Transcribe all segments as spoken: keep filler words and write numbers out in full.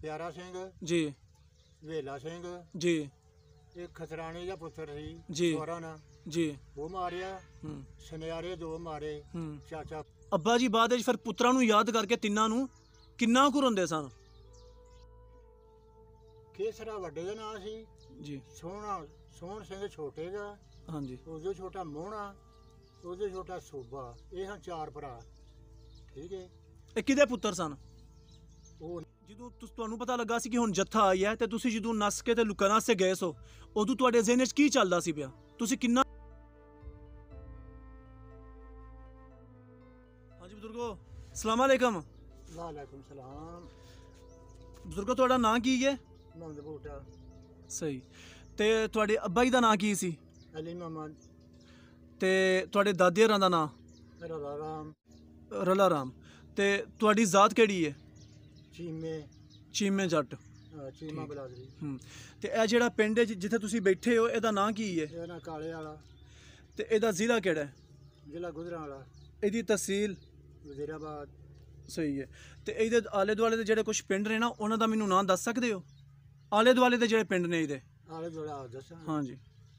प्यारा सिंह जी वेला सिंह जी एक खसराने का पुत्र सी जी स्वरण जी वो मारिया हम्म सुनियारे दो मारे हम्म चाचा ਅੱਬਾ ਜੀ ਬਾਅਦ ਵਿੱਚ ਫਿਰ ਪੁੱਤਰਾਂ ਨੂੰ ਯਾਦ ਕਰਕੇ ਤਿੰਨਾਂ ਨੂੰ ਕਿੰਨਾ ਕੁ ਰੋਂਦੇ ਸਨ केसरा वड्डे का नाम सी जी सोहना सोहन सिंह छोटे का ਹਾਂਜੀ ਉਹਦੇ ਛੋਟਾ ਮੋਹਣਾ ਉਹਦੇ ਛੋਟਾ ਸੂਬਾ ਇਹ ਹਨ ਚਾਰ ਭਰਾ ਠੀਕ ਹੈ ਇਹ ਕਿਹਦੇ ਪੁੱਤਰ ਸਨ ਉਹ ਜਦੋਂ ਤੁਸ ਤੁਹਾਨੂੰ ਪਤਾ ਲੱਗਾ ਸੀ ਕਿ ਹੁਣ ਜੱਥਾ ਆਈ ਹੈ ਤੇ ਤੁਸੀਂ ਜਦੋਂ ਨੱਸ ਕੇ ਤੇ ਲੁਕਣ ਵਾਸਤੇ ਗਏ ਸੋ ਉਦੋਂ ਤੁਹਾਡੇ ਜ਼ਿਹਨ ਵਿੱਚ ਕੀ ਚੱਲਦਾ ਸੀ ਪਿਆ ਤੁਸੀਂ ਕਿੰਨਾ ਹਾਂਜੀ ਬਜ਼ੁਰਗੋ ਅਸਲਾਮ ਅਲੈਕਮ ਵਾਲੇਕੁਮ ਸਲਾਮ ਬਜ਼ੁਰਗੋ ਤੁਹਾਡਾ ਨਾਂ ਕੀ ਹੈ ਮੰਦ ਬੂਟਾ ਸਹੀ ਤੇ ਤੁਹਾਡੇ ਅੱਬਾ ਜੀ ਦਾ ਨਾਂ ਕੀ ਸੀ ਅਲੀ ਮੁਹੰਮਦ ਤੇ ਤੁਹਾਡੇ ਦਾਦੇ ਹਰਾਂ ਦਾ ਨਾਂ ਰਲਾ ਰਾਮ ਰਲਾ ਰਾਮ ਤੇ ਤੁਹਾਡੀ ਜ਼ਾਤ ਕਿਹੜੀ ਹੈ ਚੀਮੇ ਚੀਮੇ ਜੱਟ ਅਹ ਚੀਮਾ ਬਲਾਦਰੀ ਹੂੰ ਤੇ ਇਹ ਜਿਹੜਾ ਪਿੰਡ ਹੈ ਜਿੱਥੇ ਤੁਸੀਂ ਬੈਠੇ ਹੋ ਇਹਦਾ ਨਾਂ ਕੀ ਹੈ ਇਹ ਨਾ ਕਾਲੇ ਵਾਲਾ ਤੇ ਇਹਦਾ ਜ਼ਿਲ੍ਹਾ ਕਿਹੜਾ ਹੈ ਜ਼ਿਲ੍ਹਾ ਗੁਜਰਾਂ ਵਾਲਾ ਇਹਦੀ ਤਹਿਸੀਲ ਵਜ਼ੀਰਾਬਾਦ ਸਹੀ ਹੈ ਤੇ ਇਹਦੇ ਆਲੇ ਦੁਆਲੇ ਦੇ ਜਿਹੜੇ ਕੁਝ ਪਿੰਡ ਨੇ ਨਾ ਉਹਨਾਂ ਦਾ ਮੈਨੂੰ ਨਾਂ ਦੱਸ ਸਕਦੇ ਹੋ ਆਲੇ ਦੁਆਲੇ ਦੇ ਜਿਹੜੇ ਪਿੰਡ ਨੇ ਇਹਦੇ ਆਲੇ ਦੁਆਲੇ ਦੱਸਾਂ ਹਾਂਜੀ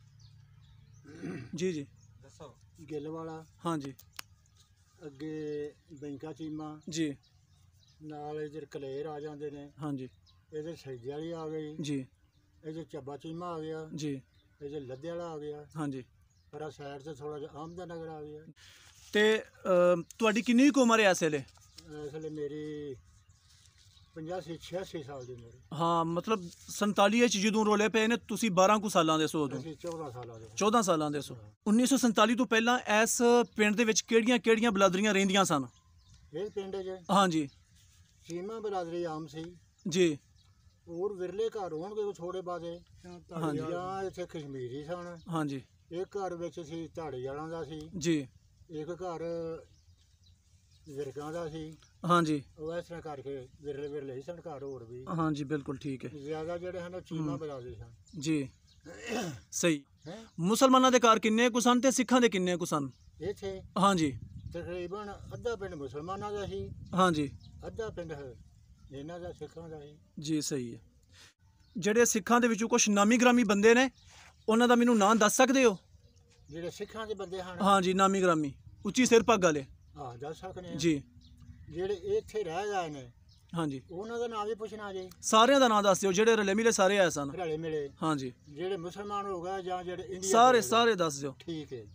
ਜੀ ਜੀ ਦੱਸੋ ਗਿੱਲ ਵਾਲਾ ਹਾਂਜੀ ਅੱਗੇ ਬੈਂਕਾ ਚੀਮਾ ਜੀ ਨਾਲ ਇਧਰ ਕਲੇਰ ਆ ਜਾਂਦੇ ਨੇ ਹਾਂਜੀ ਇਧਰ ਸੈਦੇ ਵਾਲੀ ਆ ਗਈ ਜੀ ਇਧਰ ਚੱਬਾ ਚੀਮਾ ਆ ਗਿਆ ਜੀ ਇਧਰ ਲੱਦੇ ਵਾਲਾ ਆ ਗਿਆ ਹਾਂਜੀ ਪਰ ਆ ਸਾਈਡ ਤੇ ਥੋੜਾ ਜਿਹਾ ਆਮਦਾ ਨਗਰ ਆ ਗਿਆ ਤੇ ਅ, ਤੁਹਾਡੀ ਕਿੰਨੀ ਕੁ ਉਮਰ ਹੈ ਇਸ ਵੇਲੇ ਇਸ ਵੇਲੇ ਮੇਰੀ ਪੰਜਾਸੀ ਛਿਆਸੀ ਸਾਲ ਦੀ ਉਮਰ ਹਾਂ ਮਤਲਬ ਸੰਤਾਲੀ ਵਿੱਚ ਜਦੋਂ ਰੋਲੇ ਪਏ ਨੇ ਤੁਸੀਂ ਬਾਰਾਂ ਕੁ ਸਾਲਾਂ ਦੇ ਸੋ ਉਦੋਂ ਅਸੀਂ ਚੌਦਾਂ ਸਾਲਾਂ ਦੇ ਚੌਦਾਂ ਸਾਲਾਂ ਦੇ ਸੋ ਉੱਨੀ ਸੌ ਸੰਤਾਲੀ ਤੋਂ ਪਹਿਲਾਂ ਇਸ ਪਿੰਡ ਦੇ ਵਿੱਚ ਕਿਹੜੀਆਂ ਕਿਹੜੀਆਂ ਬਲਾਦਰੀਆਂ ਰਹਿੰਦੀਆਂ ਸਨ ਇਹ ਪਿੰਡ 'ਚ ਹਾਂਜੀ ਚੀਮਾ ਬਰਾਦਰੀ ਆਮ ਸੀ ਜੀ ਹੋਰ ਵਿਰਲੇ ਘਰ ਹੋਣਗੇ ਕੋਈ ਥੋੜੇ ਬਾਦੇ ਹਾਂਜੀ। ਜਾਂ ਇੱਥੇ ਕਸ਼ਮੀਰੀ ਸਨ ਹਾਂਜੀ ਇੱਕ ਘਰ ਵਿੱਚ ਸੀ ਧਾੜੀ ਵਾਲਾਂ ਦਾ ਸੀ ਜੀ ਇੱਕ ਘਰ ਵਿਰਗਾਂ ਦਾ ਸੀ ਹਾਂਜੀ ਉਹ ਇਸ ਤਰ੍ਹਾਂ ਕਰਕੇ ਵਿਰਲੇ ਵਿਰਲੇ ਹੀ ਸਨ ਘਰ ਹੋਰ ਵੀ ਹਾਂਜੀ ਬਿਲਕੁਲ ਠੀਕ ਹੈ ਜ਼ਿਆਦਾ ਜਿਹੜੇ ਹਨ ਉਹ ਚੀਮਾ ਬਰਾਦਰੀ ਸਨ ਜੀ ਸਹੀ ਹੈਂ ਮੁਸਲਮਾਨਾਂ ਦੇ ਘਰ ਕਿੰਨੇ ਕੁ ਸਨ ਤੇ ਸਿੱਖਾਂ ਦੇ ਕਿੰਨੇ ਕੁ ਸਨ ਇੱਥੇ ਹਾਂਜੀ ਤਕਰੀਬਨ ਅੱਧਾ ਪਿੰਡ ਮੁਸਲਮਾਨਾਂ ਦਾ ਸੀ ਹਾਂਜੀ ਅੱਧਾ ਪਿੰਡ ਹੈ ਇਹਨਾਂ ਦਾ ਸਿੱਖਾਂ ਦਾ ਸੀ ਜੀ ਸਹੀ ਹੈ ਜਿਹੜੇ ਸਿੱਖਾਂ ਦੇ ਵਿੱਚੋਂ ਕੁਝ ਨਾਮੀ ਗ੍ਰਾਮੀ ਬੰਦੇ ਨੇ ਉਹਨਾਂ ਦਾ ਮੈਨੂੰ ਨਾਂ ਦੱਸ ਸਕਦੇ ਹੋ ਜਿਹੜੇ ਸਿੱਖਾਂ ਦੇ ਬੰਦੇ ਹਨ ਹਾਂਜੀ ਨਾਮੀ ਗ੍ਰਾਮੀ ਉੱਚੀ ਸਿਰ ਪੱਗ ਵਾਲੇ ਆਹ ਦੱਸ ਸਕਦੇ ਹਾਂ ਜੀ ਜਿਹੜੇ ਇੱਥੇ ਰਹਿ ਗਏ ਨੇ ਹਾਂਜੀ ਉਹਨਾਂ ਦਾ ਨਾਮ ਵੀ ਪੁੱਛਣਾ ਜੀ ਸਾਰਿਆਂ ਦਾ ਨਾਂ ਦੱਸ ਦਿਓ ਜਿਹੜੇ ਰਲੇ ਮਿਲੇ ਸਾਰੇ ਆਏ ਸਨ ਰਲੇ ਮਿਲੇ ਹਾਂਜੀ ਜਿਹੜੇ ਮੁਸਲਮਾਨ ਹੋ ਗਏ ਜਾਂ ਜਿਹੜੇ ਇੰਡੀਆ ਸਾਰੇ ਦੇ ਹੋ ਗਏ। ਸਾਰੇ ਦੱਸ ਦਿਓ ਠੀਕ ਹੈ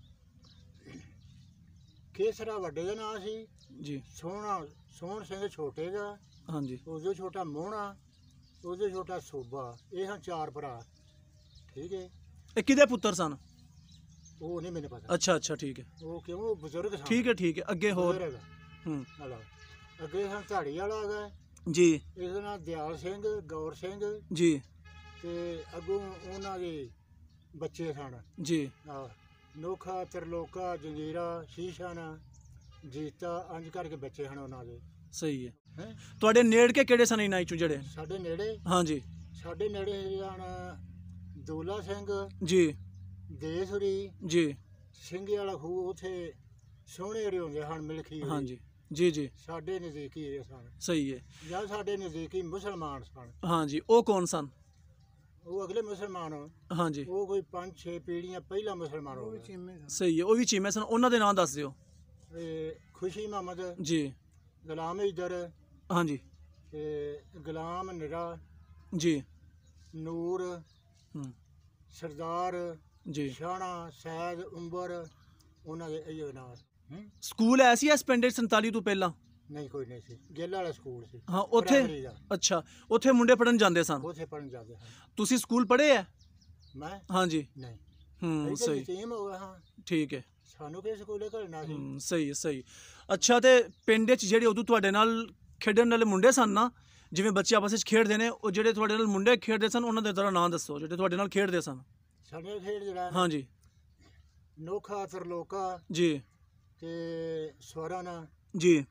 ਕੇਸਰਾ ਵੱਡੇ ਦਾ ਨਾਮ ਸੀ ਜੀ ਸੋਹਣਾ ਸੋਹਣ ਸਿੰਘ ਛੋਟੇ ਦਾ ਹਾਂਜੀ ਉਹਦੇ ਛੋਟਾ ਮੋਹਣਾ ਉਹਦੇ ਛੋਟਾ ਸੂਬਾ ਇਹ ਹਨ ਚਾਰ ਭਰਾ ਠੀਕ ਹੈ ਇਹ ਕਿਹਦੇ ਪੁੱਤਰ ਸਨ ਉਹ ਨਹੀਂ ਮੈਨੂੰ ਪਤਾ ਅੱਛਾ ਅੱਛਾ ਠੀਕ ਹੈ ਉਹ ਕਿਉਂ ਉਹ ਬਜ਼ੁਰਗ ਸਨ ਠੀਕ ਹੈ ਠੀਕ ਹੈ ਅੱਗੇ ਹੋਰ ਬਜ਼ੁਰਗ। ਹੂੰ ਹਲਾ ਅੱਗੇ ਹਨ ਧਾੜੀ ਵਾਲਾ ਆ ਗਿਆ ਜੀ ਇਹਦਾ ਨਾਮ ਦਿਆਲ ਸਿੰਘ ਗੌਰ ਸਿੰਘ ਜੀ ਤੇ ਅੱਗੋਂ ਉਹਨਾਂ ਦੇ ਬੱਚੇ ਸਨ ਜੀ ਆ ਨੋਖਾ ਤਰਲੋਕਾ ਜੰਗੀਰਾ ਸ਼ੀਸ਼ਾਨਾ ਜੀਤਾ ਅੰਜ ਕਰਕੇ ਬੱਚੇ ਹਨ ਉਹਨਾਂ ਦੇ ਸਹੀ ਹੈ ਹੈਂ ਤੁਹਾਡੇ ਨੇੜ ਕੇ ਕਿਹੜੇ ਸਨ ਇਹਨਾਂ ਚੋਂ ਜਿਹੜੇ ਸਾਡੇ ਨੇੜੇ ਹਾਂਜੀ ਸਾਡੇ ਨੇੜੇ ਹਨ ਦੌਲਾ ਸਿੰਘ ਜੀ ਦੇਸਰੀ ਜੀ ਸਿੰਘੇ ਵਾਲਾ ਖੂਹ ਉੱਥੇ ਸੋਹਣੇ ਜਿਹੜੇ ਹੁੰਦੇ ਹਨ ਮਿਲਖੀ ਹੋਈ। ਹਾਂਜੀ ਜੀ ਜੀ ਸਾਡੇ ਨਜ਼ਦੀਕੀ ਇਹ ਸਨ ਸਹੀ ਹੈ ਜਾਂ ਸਾਡੇ ਨਜ਼ਦੀਕੀ ਮੁਸਲਮਾਨ ਸਨ ਹਾਂਜੀ ਉਹ ਕੌਣ ਸਨ ਉਹ ਅਗਲੇ ਮੁਸਲਮਾਨ ਹਾਂਜੀ ਉਹ ਕੋਈ ਪੰਜ ਛੇ ਪੀੜ੍ਹੀਆਂ ਪਹਿਲਾਂ ਮੁਸਲਮਾਨ ਹੋ ਗਏ ਸਹੀ ਹੈ ਉਹ ਵੀ ਚੀਮੇ ਸਨ ਉਹਨਾਂ ਦੇ ਨਾਂ ਦੱਸ ਦਿਓ ਇਹ ਖੁਸ਼ੀ ਮੁਹੰਮਦ ਜੀ ਗੁਲਾਮ ਇਦਰ ਹਾਂਜੀ ਤੇ ਗੁਲਾਮ ਨਿਰਾ ਜੀ ਨੂਰ ਹੂੰ ਸਰਦਾਰ ਜੀ ਸ਼ਾਣਾ ਸੈਦ ਉਮਰ ਉਹਨਾਂ ਦੇ ਇਹੋ ਨਾਮ ਹੂੰ ਸਕੂਲ ਐਸੀ ਇਸ ਪਿੰਡ ਵਿੱਚ ਸੰਤਾਲੀ ਤੋਂ ਪਹਿਲਾਂ ਨਹੀਂ ਕੋਈ ਨਹੀਂ ਸੀ ਗਿੱਲ ਵਾਲਾ ਸਕੂਲ ਸੀ ਹਾਂ ਉੱਥੇ ਪ੍ਰਾਇਮਰੀ ਦਾ। ਅੱਛਾ ਉੱਥੇ ਮੁੰਡੇ ਪੜਨ ਜਾਂਦੇ ਸਨ ਉੱਥੇ ਪੜਨ ਜਾਂਦੇ ਹਨ ਤੁਸੀਂ ਸਕੂਲ ਪੜ੍ਹੇ ਆ ਮੈਂ ਹਾਂਜੀ ਨਹੀਂ ਹੂੰ ਇੱਥੇ ਸਹੀ ਯਤੀਮ ਹੋ ਗਿਆ ਹਾਂ ਠੀਕ ਹੈ ਸਾਨੂੰ ਕਿਸ ਸਕੂਲੇ ਘਲਣਾ ਸੀ ਹੂੰ ਸਹੀ ਹੈ ਸਹੀ ਅੱਛਾ ਤੇ ਪਿੰਡ ਵਿੱਚ ਜਿਹੜੇ ਉਦੋਂ ਤੁਹਾਡੇ ਨਾਲ ਖੇਡਣ ਵਾਲੇ ਮੁੰਡੇ ਸਨ ਨਾ ਜਿਵੇਂ ਬੱਚੇ ਆਪਸ ਵਿੱਚ ਖੇਡਦੇ ਨੇ ਉਹ ਜਿਹੜੇ ਤੁਹਾਡੇ ਨਾਲ ਮੁੰਡੇ ਖੇਡਦੇ ਸਨ ਉਹਨਾਂ ਦੇ ਜ਼ਰਾ ਨਾਂ ਦੱਸੋ ਜਿਹੜੇ ਤੁਹਾਡੇ ਨਾਲ ਖੇਡਦੇ ਸਨ ਸਾਡੇ ਖੇਡ ਜਿਹੜਾ ਹੈ ਨਾ, ਹਾਂਜੀ ਨੋਖਾ ਤਰਲੋਕਾ ਜੀ ਤੇ ਸਵਰਨ ਜੀ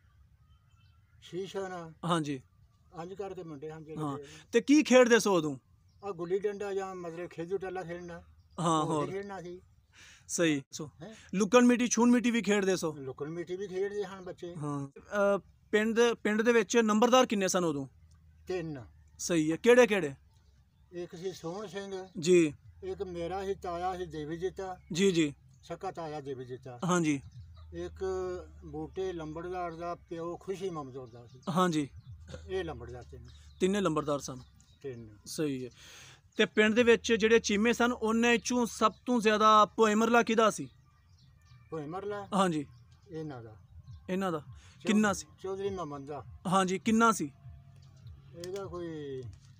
ਸ਼ੀਸ਼ਾਨਾ ਹਾਂਜੀ ਅੰਜ ਕਰਕੇ ਮੁੰਡੇ ਹਨ ਹਾਂ ਜਿਹੜੇ ਤੇ ਕੀ ਖੇਡਦੇ ਸੋ ਉਦੋਂ ਆ ਗੁੱਲੀ ਡੰਡਾ ਜਾਂ ਮਤਲਬ ਖੇਜੂ ਟੱਲਾ ਖੇਡਣਾ ਹਾਂ ਉਹ ਵੀ ਹੋਰ ਖੇਡਣਾ ਸੀ ਸਹੀ ਸੋ ਹੈਂ? ਲੁਕਣ ਮਿੱਟੀ ਛੂਣ ਮਿੱਟੀ ਵੀ ਖੇਡਦੇ ਸੋ ਲੁਕਣ ਮਿੱਟੀ ਵੀ ਖੇਡਦੇ ਹਨ ਬੱਚੇ ਹਾਂ ਅ, ਪਿੰਡ ਦੇ ਪਿੰਡ ਦੇ ਵਿੱਚ ਨੰਬਰਦਾਰ ਕਿੰਨੇ ਸਨ ਉਦੋਂ ਤਿੰਨ ਸਹੀ ਹੈ। ਕਿਹੜੇ ਕਿਹੜੇ? ਇੱਕ ਸੀ ਸੋਹਣ ਸਿੰਘ, ਜੀ ਇੱਕ ਮੇਰਾ ਹੀ ਤਾਇਆ ਸੀ ਦੇਵੀ ਜੀਤਾ, ਜੀ ਜੀ ਸਕਾ ਤਾਇਆ ਦੇਵੀ ਜੀਤਾ। ਹਾਂਜੀ ਇੱਕ ਬੂਟੇ ਲੰਬੜਦਾਰ ਦਾ ਪਿਓ ਖੁਸ਼ੀ ਮਮਦੂਰ ਦਾ ਸੀ। ਹਾਂਜੀ ਇਹ ਲੰਬੜਦਾਰ ਤਿੰਨ ਤਿੰਨੇ ਲੰਬੜਦਾਰ ਸਨ। ਤਿੰਨ ਸਹੀ ਹੈ। ਤੇ ਪਿੰਡ ਦੇ ਵਿੱਚ ਜਿਹੜੇ ਚੀਮੇ ਸਨ ਉਹਨਾਂ ਚੋਂ ਸਭ ਤੋਂ ਜ਼ਿਆਦਾ ਭੋਇਮਰਲਾ ਕਿਹਦਾ ਸੀ? ਭੋਇਮਰਲਾ ਹਾਂਜੀ ਇਹਨਾਂ ਦਾ। ਇਹਨਾਂ ਦਾ ਕਿੰਨਾ ਸੀ? ਚੌਧਰੀ ਮੁਹੰਮਦ ਦਾ। ਹਾਂਜੀ ਕਿੰਨਾ ਸੀ? ਇਹਦਾ ਕੋਈ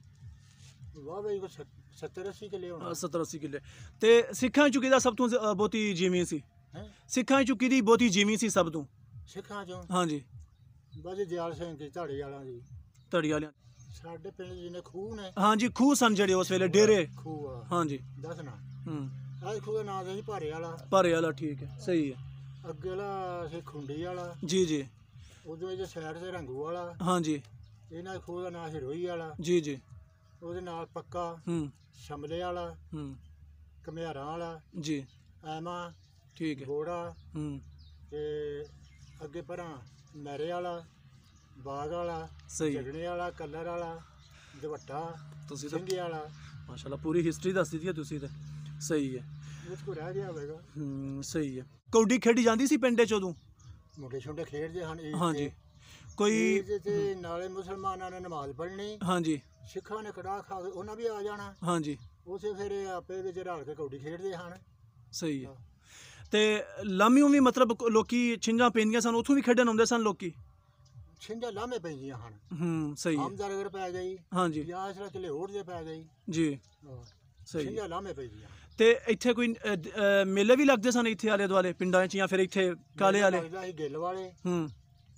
ਵਾਹ ਬਈ ਕੋਈ ਸੱਤਰ ਅੱਸੀ ਕਿੱਲੇ ਹੋਣਾ। ਸੱਤਰ ਅੱਸੀ ਕਿੱਲੇ। ਤੇ ਸਿੱਖਾਂ ਚੋਂ ਕਿਹਦਾ ਸਭ ਤੋਂ ਜ਼- ਬਹੁਤੀ ਜ਼ਮੀਨ ਸੀ? ਹੈਂ? ਸਿੱਖਾਂ ਚੋਂ ਕਿਹਦੀ ਬਹੁਤੀ ਜ਼ਮੀਨ ਸੀ ਸਭ ਤੋਂ? ਸਿੱਖਾਂ ਚੋਂ ਹਾਂਜੀ ਬਾਜੀ ਦਿਆਲ ਸਿੰਘ ਦੀ ਧਾੜੀ ਵਾਲਾਂ ਦੀ। ਧੜੀ ਵਾਲਿਆਂ। ਸਾਡੇ ਪਿੰਡ ਜਿਹਨੇ ਖੂਹ ਨੇ। ਹਾਂਜੀ ਖੂਹ ਸਨ ਜਿਹੜੇ ਉਸ ਵੇਲੇ ਡੇਰੇ। ਖੂਹ ਆ ਹਾਂਜੀ ਦੱਸਣਾ। ਹੂੰ ਆਹ ਖੂਹ ਦਾ ਨਾਂ ਸੀ ਭਾਰੇ ਵਾਲਾ। ਭਾਰੇ ਵਾਲਾ ਠੀਕ ਹੈ ਸਹੀ ਹੈ। ਅੱਗੇ ਵਾਲਾ ਸੀ ਖੁੰਡੀ ਵਾਲਾ। ਜੀ ਜੀ ਉਦੋਂ ਇਹਦੇ ਸਾਈਡ ਤੇ ਰੰਗੂ ਵਾਲਾ। ਹਾਂਜੀ ਇਹਨਾਂ ਖੂਹ ਦਾ ਨਾਂ ਸੀ ਰੋਈ ਵਾਲਾ। ਜੀ ਜੀ ਉਹਦੇ ਨਾਲ ਪੱਕਾ ਹੂੰ ਸ਼ਮਲੇ ਵਾਲਾ, ਹੂੰ ਘਮਿਆਰਾਂ ਵਾਲਾ, ਜੀ ਐਮਾ, ਠੀਕ ਹੈ ਗੋੜਾ ਹੂੰ ਤੇ ਅੱਗੇ ਪਰਾਂ ਮੈਰੇ ਵਾਲਾ, ਬਾਗ ਵਾਲਾ, ਸਹੀ ਹੈ। ਝਗਣੇ ਵਾਲਾ, ਕਲਰ ਵਾਲਾ, ਦੁਵੱਟਾ, ਤੁਸੀਂ ਤਾਂ ਸਿੰਘੇ ਵਾਲਾ। ਮਾਸ਼ਾਅੱਲਾ ਪੂਰੀ ਹਿਸਟਰੀ ਦੱਸ ਦਿੱਤੀ ਹੈ ਤੁਸੀਂ ਤੇ। ਸਹੀ ਹੈ। ਇਹ ਕੋ ਰਹਿ ਗਿਆ ਹੋਵੇਗਾ। ਹੂੰ ਸਹੀ ਹੈ। ਕੌਡੀ ਖੇਡੀ ਜਾਂਦੀ ਸੀ ਪਿੰਡ 'ਚ ਉਦੋਂ? ਮੁੰਡੇ ਛੋਟੇ ਖੇਡਦੇ ਹਨ ਈਦ ਹਾਂਜੀ ਤੇ। ਕੋਈ ਈਦ ਤੇ ਨਾਲੇ ਮੁਸਲਮਾਨਾਂ ਨੇ ਨਮਾਜ਼ ਪੜ੍ਹਨੀ, ਹਾਂਜੀ ਸਿੱਖਾਂ ਨੇ ਕੜਾਹ ਖਾ ਕੇ ਉਹਨਾਂ ਵੀ ਆ ਜਾਣਾ। ਹਾਂਜੀ ਉਸੇ ਫਿਰ ਇਹ ਆਪੇ ਵਿੱਚ ਰਲ ਕੇ ਕੌਡੀ ਖੇਡਦੇ ਹਨ। ਸਹੀ ਹੈ। ਤੇ ਲਾਮੀਓਂ ਵੀ ਮਤਲਬ ਕ- ਲੋਕੀ ਛਿੰਝਾਂ ਪੈਂਦੀਆਂ ਸਨ ਉੱਥੋਂ ਵੀ ਖੇਡਣ ਆਉਂਦੇ ਸਨ ਲੋਕੀ? ਛਿੰਝਾਂ ਲਾਮੇ ਪੈਂਦੀਆਂ ਹਨ। ਹੂੰ ਸਹੀ ਹੈ। ਆਮਦਾਰ ਅਗਰ ਪੈ ਗਈ ਹਾਂਜੀ ਜਾਂ ਇਸ ਤਰ੍ਹਾਂ ਕਿਲੇ ਹੋਰ ਦੇ ਪੈ ਗਈ। ਜੀ ਹਾਂ, ਸਹੀ ਹੈ। ਛਿੰਝਾਂ ਲਾਮੇ ਪੈਂਦੀਆਂ। ਤੇ ਇੱਥੇ ਕੋਈ ਅ, ਦ- ਅ, ਮੇਲੇ ਵੀ ਲੱਗਦੇ ਸਨ ਇੱਥੇ ਆਲੇ ਦੁਆਲੇ ਪਿੰਡਾਂ 'ਚ ਜਾਂ ਫਿਰ ਇੱਥੇ ਕਾਲੇ ਵਾਲੇ? ਲੱਗਦਾ ਸੀ ਗਿੱਲ ਵਾਲੇ, ਹੂੰ